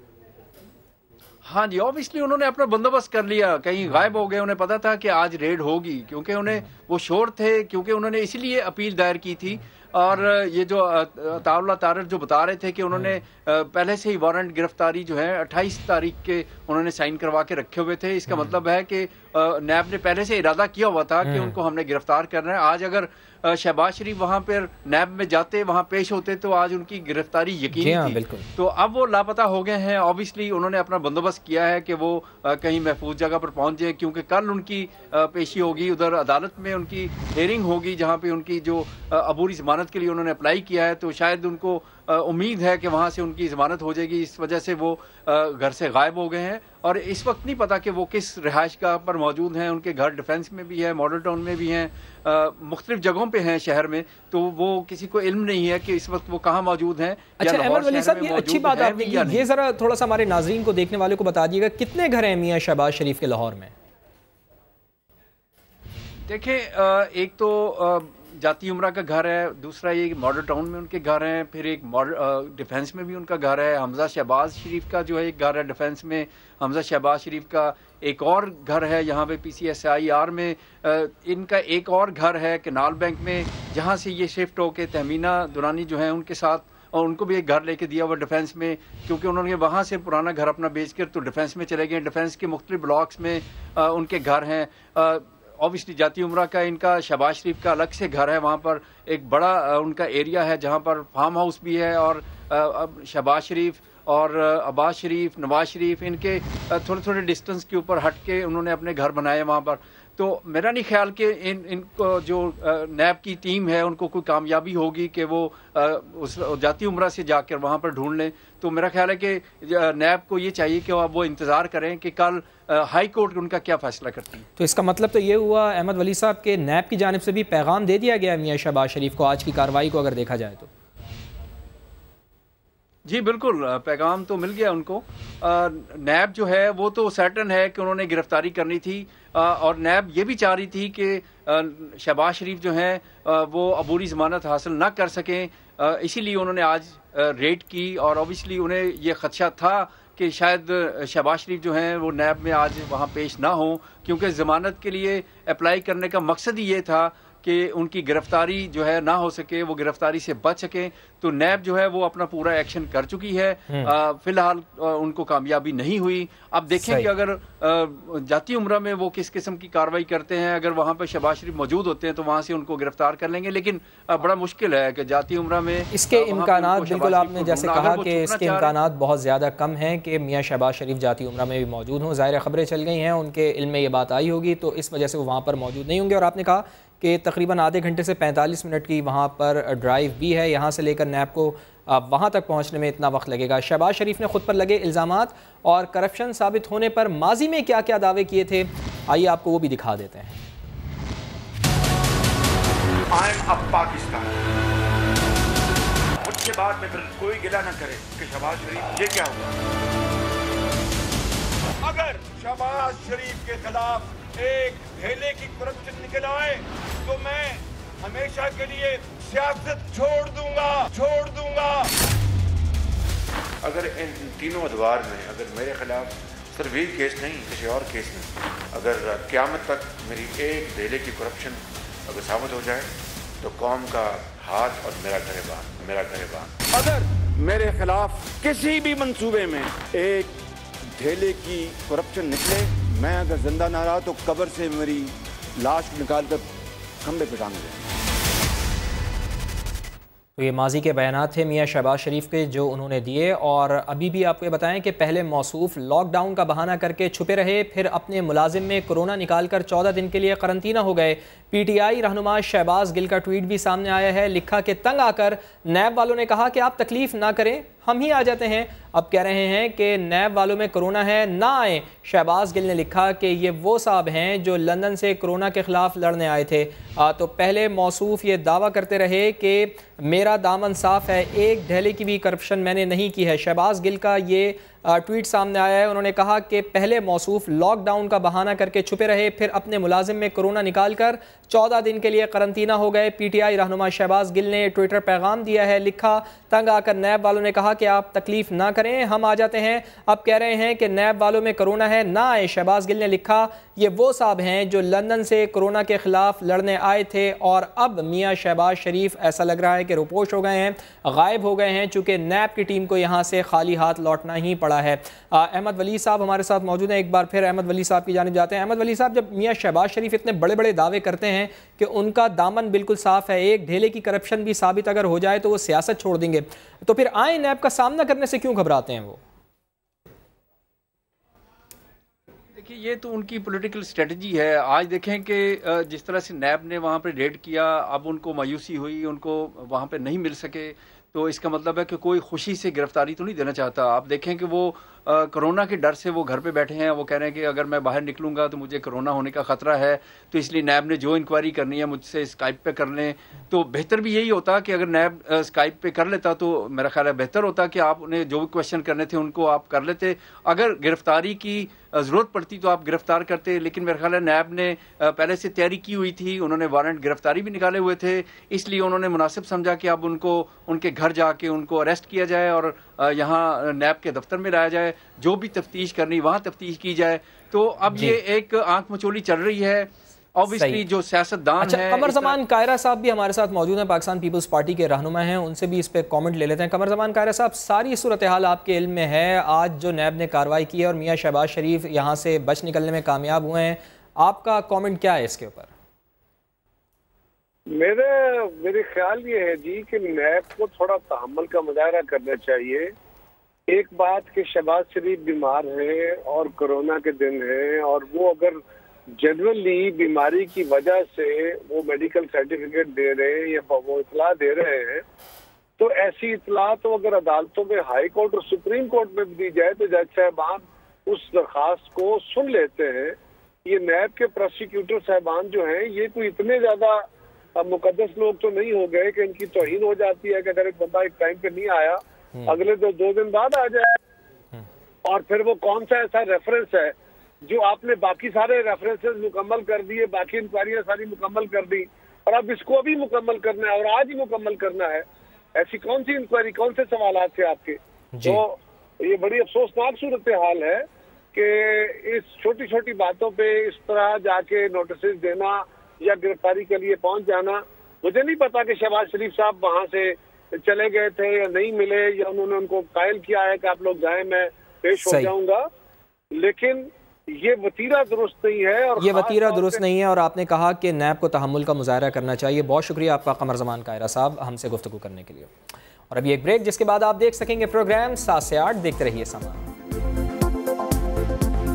हाँ जी, ऑब्वियसली उन्होंने अपना बंदोबस्त कर लिया, कहीं गायब हो गए, उन्हें पता था कि आज रेड होगी, क्योंकि उन्हें वो श्योर थे, क्योंकि उन्होंने इसलिए अपील दायर की थी। और ये जो अताउल्लाह तारिक जो बता रहे थे कि उन्होंने पहले से ही वारंट गिरफ्तारी जो है 28 तारीख के उन्होंने साइन करवा के रखे हुए थे, इसका मतलब है कि नैब ने पहले से इरादा किया हुआ था कि उनको हमने गिरफ्तार करना है। आज अगर शहबाज शरीफ वहाँ पर नैब में जाते, वहाँ पेश होते, तो आज उनकी गिरफ्तारी यकीनी थी। तो अब वो लापता हो गए हैं। ऑब्वियसली उन्होंने अपना बंदोबस्त किया है कि वो कहीं महफूज जगह पर पहुँच जाए, क्योंकि कल उनकी पेशी होगी, उधर अदालत में उनकी हेयरिंग होगी, जहाँ पे उनकी जो अबूरी जमानत के लिए उन्होंने अप्लाई किया है, तो शायद उनको उम्मीद है कि वहाँ से उनकी जमानत हो जाएगी। इस वजह से वो घर से गायब हो गए हैं और इस वक्त नहीं पता कि वो किस रिहाइश गाह पर मौजूद हैं। उनके घर डिफेंस में भी है, मॉडल टाउन में भी हैं, मुख्तलिफ जगहों पे हैं शहर में, तो वो किसी को इल्म नहीं है कि इस वक्त वो कहाँ मौजूद हैं। अच्छा अहमद वली साहब, ये अच्छी बात आपने की, ये ज़रा थोड़ा सा हमारे नाजरीन को, देखने वाले को बता दिएगा, कितने घर हैं मियाँ शहबाज शरीफ के लाहौर में? देखिए, एक तो जाती उम्रा का घर है, दूसरा ये मॉडल टाउन में उनके घर हैं, फिर एक डिफेंस में भी उनका घर है। हमजा शहबाज शरीफ का जो है एक घर है डिफेंस में, हमजा शहबाज शरीफ का एक और घर है यहाँ पे PCSIR में, इनका एक और घर है कनाल बैंक में, जहाँ से ये शिफ्ट होके तहमीना दुरानी जो है उनके साथ, और उनको भी एक घर लेके दिया हुआ डिफेंस में, क्योंकि उन्होंने वहाँ से पुराना घर अपना बेचकर तो डिफेंस में चले गए। डिफेंस के मुख्तलिफ ब्लॉक्स में उनके घर हैं। ऑब्वियसली जाती उम्रा का इनका शहबाज शरीफ का अलग से घर है, वहाँ पर एक बड़ा उनका एरिया है जहाँ पर फार्म हाउस भी है, और शहबाज शरीफ और अब्बास शरीफ, नवाज शरीफ, इनके थोड़े थोड़े डिस्टेंस के ऊपर हट के उन्होंने अपने घर बनाए वहाँ पर। तो मेरा नहीं ख्याल कि इनको जो नैब की टीम है उनको कोई कामयाबी होगी कि वो उस जाती उम्रा से जाकर वहाँ पर ढूंढ लें। तो मेरा ख्याल है कि नैब को ये चाहिए कि वो इंतज़ार करें कि कल हाई कोर्ट उनका क्या फैसला करती है। तो इसका मतलब तो ये हुआ अहमद वली साहब के नैब की जानिब से भी पैगाम दे दिया गया मियाँ शहबाज शरीफ को आज की कार्रवाई को अगर देखा जाए तो? जी बिल्कुल, पैगाम तो मिल गया उनको। नैब जो है वो तो सर्टन है कि उन्होंने गिरफ्तारी करनी थी, और नैब ये भी चाह रही थी कि शहबाज शरीफ जो हैं वो अबूरी ज़मानत हासिल ना कर सकें, इसीलिए उन्होंने आज रेड की। और ऑब्वियसली उन्हें ये ख़दशा था कि शायद शहबाज शरीफ जो हैं वो नैब में आज वहाँ पेश ना हो, क्योंकि ज़मानत के लिए अप्लाई करने का मकसद ही ये था कि उनकी गिरफ्तारी जो है ना हो सके, वो गिरफ्तारी से बच सकें। तो नैब जो है वो अपना पूरा एक्शन कर चुकी है। फिलहाल उनको कामयाबी नहीं हुई। अब देखें कि अगर जाती उम्रा में वो किस किस्म की कार्रवाई करते हैं। अगर वहाँ पर शहबाज शरीफ मौजूद होते हैं तो वहाँ से उनको गिरफ्तार कर लेंगे, लेकिन बड़ा मुश्किल है कि जाती उम्रा में इसके इम्कानात, बिल्कुल आपने जैसे कहा कि इसके इम्कानात बहुत ज़्यादा कम हैं कि मियाँ शहबाज शरीफ जाती उम्रा में भी मौजूद हों। ज़ाहिर खबरें चल गई हैं, उनके इल्म में ये बात आई होगी, तो इस वजह से वो वहाँ पर मौजूद नहीं होंगे। और आपने कहा कि तकरीबन आधे घंटे से 45 मिनट की वहाँ पर ड्राइव भी है, यहाँ से लेकर नैब को वहाँ तक पहुँचने में इतना वक्त लगेगा। शहबाज शरीफ ने खुद पर लगे इल्ज़ामात और करप्शन साबित होने पर माजी में क्या क्या दावे किए थे, आइए आपको वो भी दिखा देते हैं। मुझसे बाद में फिर कोई गिला न करे कि शहबाज शरीफ ये क्या हुआ। अगर शहबाज शरीफ के खिलाफ एक ढेले की करप्शन निकल आए तो मैं हमेशा के लिए सियासत छोड़ दूंगा। अगर इन तीनों अदवार में अगर मेरे खिलाफ सिर्फ यही केस नहीं, किसी और केस में अगर क़यामत तक मेरी एक ढेले की करप्शन अगर साबित हो जाए तो कौम का हाथ और मेरा गिरबान। अगर मेरे खिलाफ किसी भी मंसूबे में एक ढेले की करप्शन निकले, मैं अगर जिंदा ना रहा तो कब्र से मेरी लाश निकाल कर खंबे पे टांग दें। तो ये माजी के बयानात थे मियाँ शहबाज शरीफ के जो उन्होंने दिए। और अभी भी आपको ये बताएं कि पहले मौसूफ लॉकडाउन का बहाना करके छुपे रहे, फिर अपने मुलाजिम में कोरोना निकालकर 14 दिन के लिए करंतना हो गए। पीटीआई रहनुमा शहबाज गिल का ट्वीट भी सामने आया है। लिखा कि तंग आकर नैब वालों ने कहा कि आप तकलीफ ना करें, हम ही आ जाते हैं। अब कह रहे हैं कि नैब वालों में कोरोना है, ना आए। शहबाज गिल ने लिखा कि ये वो साहब हैं जो लंदन से कोरोना के खिलाफ लड़ने आए थे। तो पहले मौसूफ ये दावा करते रहे कि मेरा दामन साफ है, एक ढेले की भी करप्शन मैंने नहीं की है। शहबाज गिल का ये ट्वीट सामने आया है। उन्होंने कहा कि पहले मौसूफ लॉकडाउन का बहाना करके छुपे रहे, फिर अपने मुलाजिम में कोरोना निकालकर 14 दिन के लिए करंतना हो गए। पीटीआई रहनुमा शहबाज गिल ने ट्विटर पैगाम दिया है। लिखा, तंग आकर नैब वालों ने कहा कि आप तकलीफ ना करें, हम आ जाते हैं। अब कह रहे हैं कि नैब वालों में कोरोना है, ना आए। शहबाज गिल ने लिखा, ये वो साहब हैं जो लंदन से कोरोना के खिलाफ लड़ने आए थे और अब मियाँ शहबाज शरीफ ऐसा लग रहा है कि रुपोश हो गए हैं, गायब हो गए हैं, चूँकि नैब की टीम को यहाँ से खाली हाथ लौटना ही पड़ा है। अहमद वली साहब हमारे साथ मौजूद हैं। एक बार फिर अहमद वली साहब की जानिब जाते हैं। अहमद वली साहब, जब मियाँ शहबाज शरीफ इतने बड़े बड़े दावे करते हैं कि उनका दामन बिल्कुल साफ है, एक ढेले की करप्शन भी साबित अगर हो जाए तो वो सियासत छोड़ देंगे, तो फिर आए नैब का सामना करने से क्यों घबराते हैं वो? देखिए, ये तो उनकी पॉलिटिकल स्ट्रेटजी है। आज देखें कि जिस तरह से नैब ने वहाँ पर रेड किया, अब उनको मायूसी हुई, उनको वहाँ पे नहीं मिल सके, तो इसका मतलब है कि कोई खुशी से गिरफ्तारी तो नहीं देना चाहता। आप देखें कि वो कोरोना के डर से वो घर पे बैठे हैं। वो कह रहे हैं कि अगर मैं बाहर निकलूंगा तो मुझे कोरोना होने का ख़तरा है, तो इसलिए नैब ने जो इंक्वायरी करनी है मुझसे स्काइप पे कर लें। तो बेहतर भी यही होता कि अगर नैब स्काइप पे कर लेता तो मेरा ख्याल है बेहतर होता कि आप उन्हें जो भी क्वेश्चन करने थे उनको आप कर लेते। अगर गिरफ्तारी की ज़रूरत पड़ती तो आप गिरफ्तार करते, लेकिन मेरा ख्याल है नैब ने पहले से तैयारी की हुई थी, उन्होंने वारंट गिरफ्तारी भी निकाले हुए थे, इसलिए उन्होंने मुनासिब समझा कि अब उनको उनके घर जाके उनको अरेस्ट किया जाए और यहाँ नैब के दफ्तर में लाया जाए, जो भी तफ्तीश करनी वहाँ तफ्तीश की जाए। तो अब ये एक आंख मचोली चल रही है। ऑब्वियसली जो सियासतदान है। कमर जमान कायरा साहब भी हमारे साथ मौजूद हैं, पाकिस्तान पीपल्स पार्टी के रहनुमा हैं, उनसे भी इस पे कमेंट ले लेते हैं। कमर जमान कायरा साहब, सारी सूरत हाल आपके इल्म में है। आज जो नैब ने कार्रवाई की है और मियाँ शहबाज शरीफ यहाँ से बच निकलने में कामयाब हुए हैं, आपका कमेंट क्या है इसके ऊपर? मेरे ख्याल ये है जी कि नैब को थोड़ा तहम्मुल का मुजाहरा करना चाहिए। एक बात कि शहबाज शरीफ बीमार हैं और कोरोना के दिन हैं, और वो अगर जनरली बीमारी की वजह से वो मेडिकल सर्टिफिकेट दे रहे हैं या वो इतला दे रहे हैं, तो ऐसी इतला तो अगर अदालतों में, हाई कोर्ट और सुप्रीम कोर्ट में भी दी जाए तो जज साहबान उस दरखास्त को सुन लेते हैं। ये नैब के प्रोसिक्यूटर साहबान जो हैं, ये कोई इतने ज्यादा मुकद्दस लोग तो नहीं हो गए कि इनकी तौहीन हो जाती है कि अगर एक बंदा एक टाइम पे नहीं आया, अगले 2 दिन बाद आ जाए। और फिर वो कौन सा ऐसा रेफरेंस है जो आपने बाकी सारे रेफरेंसेस मुकम्मल कर दिए, बाकी इंक्वायरियां सारी मुकम्मल कर दी, और अब इसको भी मुकम्मल करना है और आज ही मुकम्मल करना है? ऐसी कौन सी इंक्वायरी, कौन से सवाल थे आपके? तो ये बड़ी अफसोसनाक सूरत हाल है कि इस छोटी छोटी बातों पे इस तरह जाके नोटिस देना या गिरफ्तारी के लिए पहुंच जाना। मुझे नहीं पता कि शहबाज शरीफ साहब वहां से चले गए थे या नहीं मिले, या उन्होंने उनको कायल किया है कि आप लोग जाएं, मैं पेश हो जाऊंगा, लेकिन ये वतीरा दुरुस्त नहीं है। और ये वतीरा दुरुस्त नहीं है, और आपने कहा कि नैब को तहम्मुल का मुजाहरा करना चाहिए। बहुत शुक्रिया आपका कमर जमान कायरा साहब हमसे गुफ्तगू करने के लिए। और अभी एक ब्रेक, जिसके बाद आप देख सकेंगे प्रोग्राम 7 से 8। देखते रहिए समा।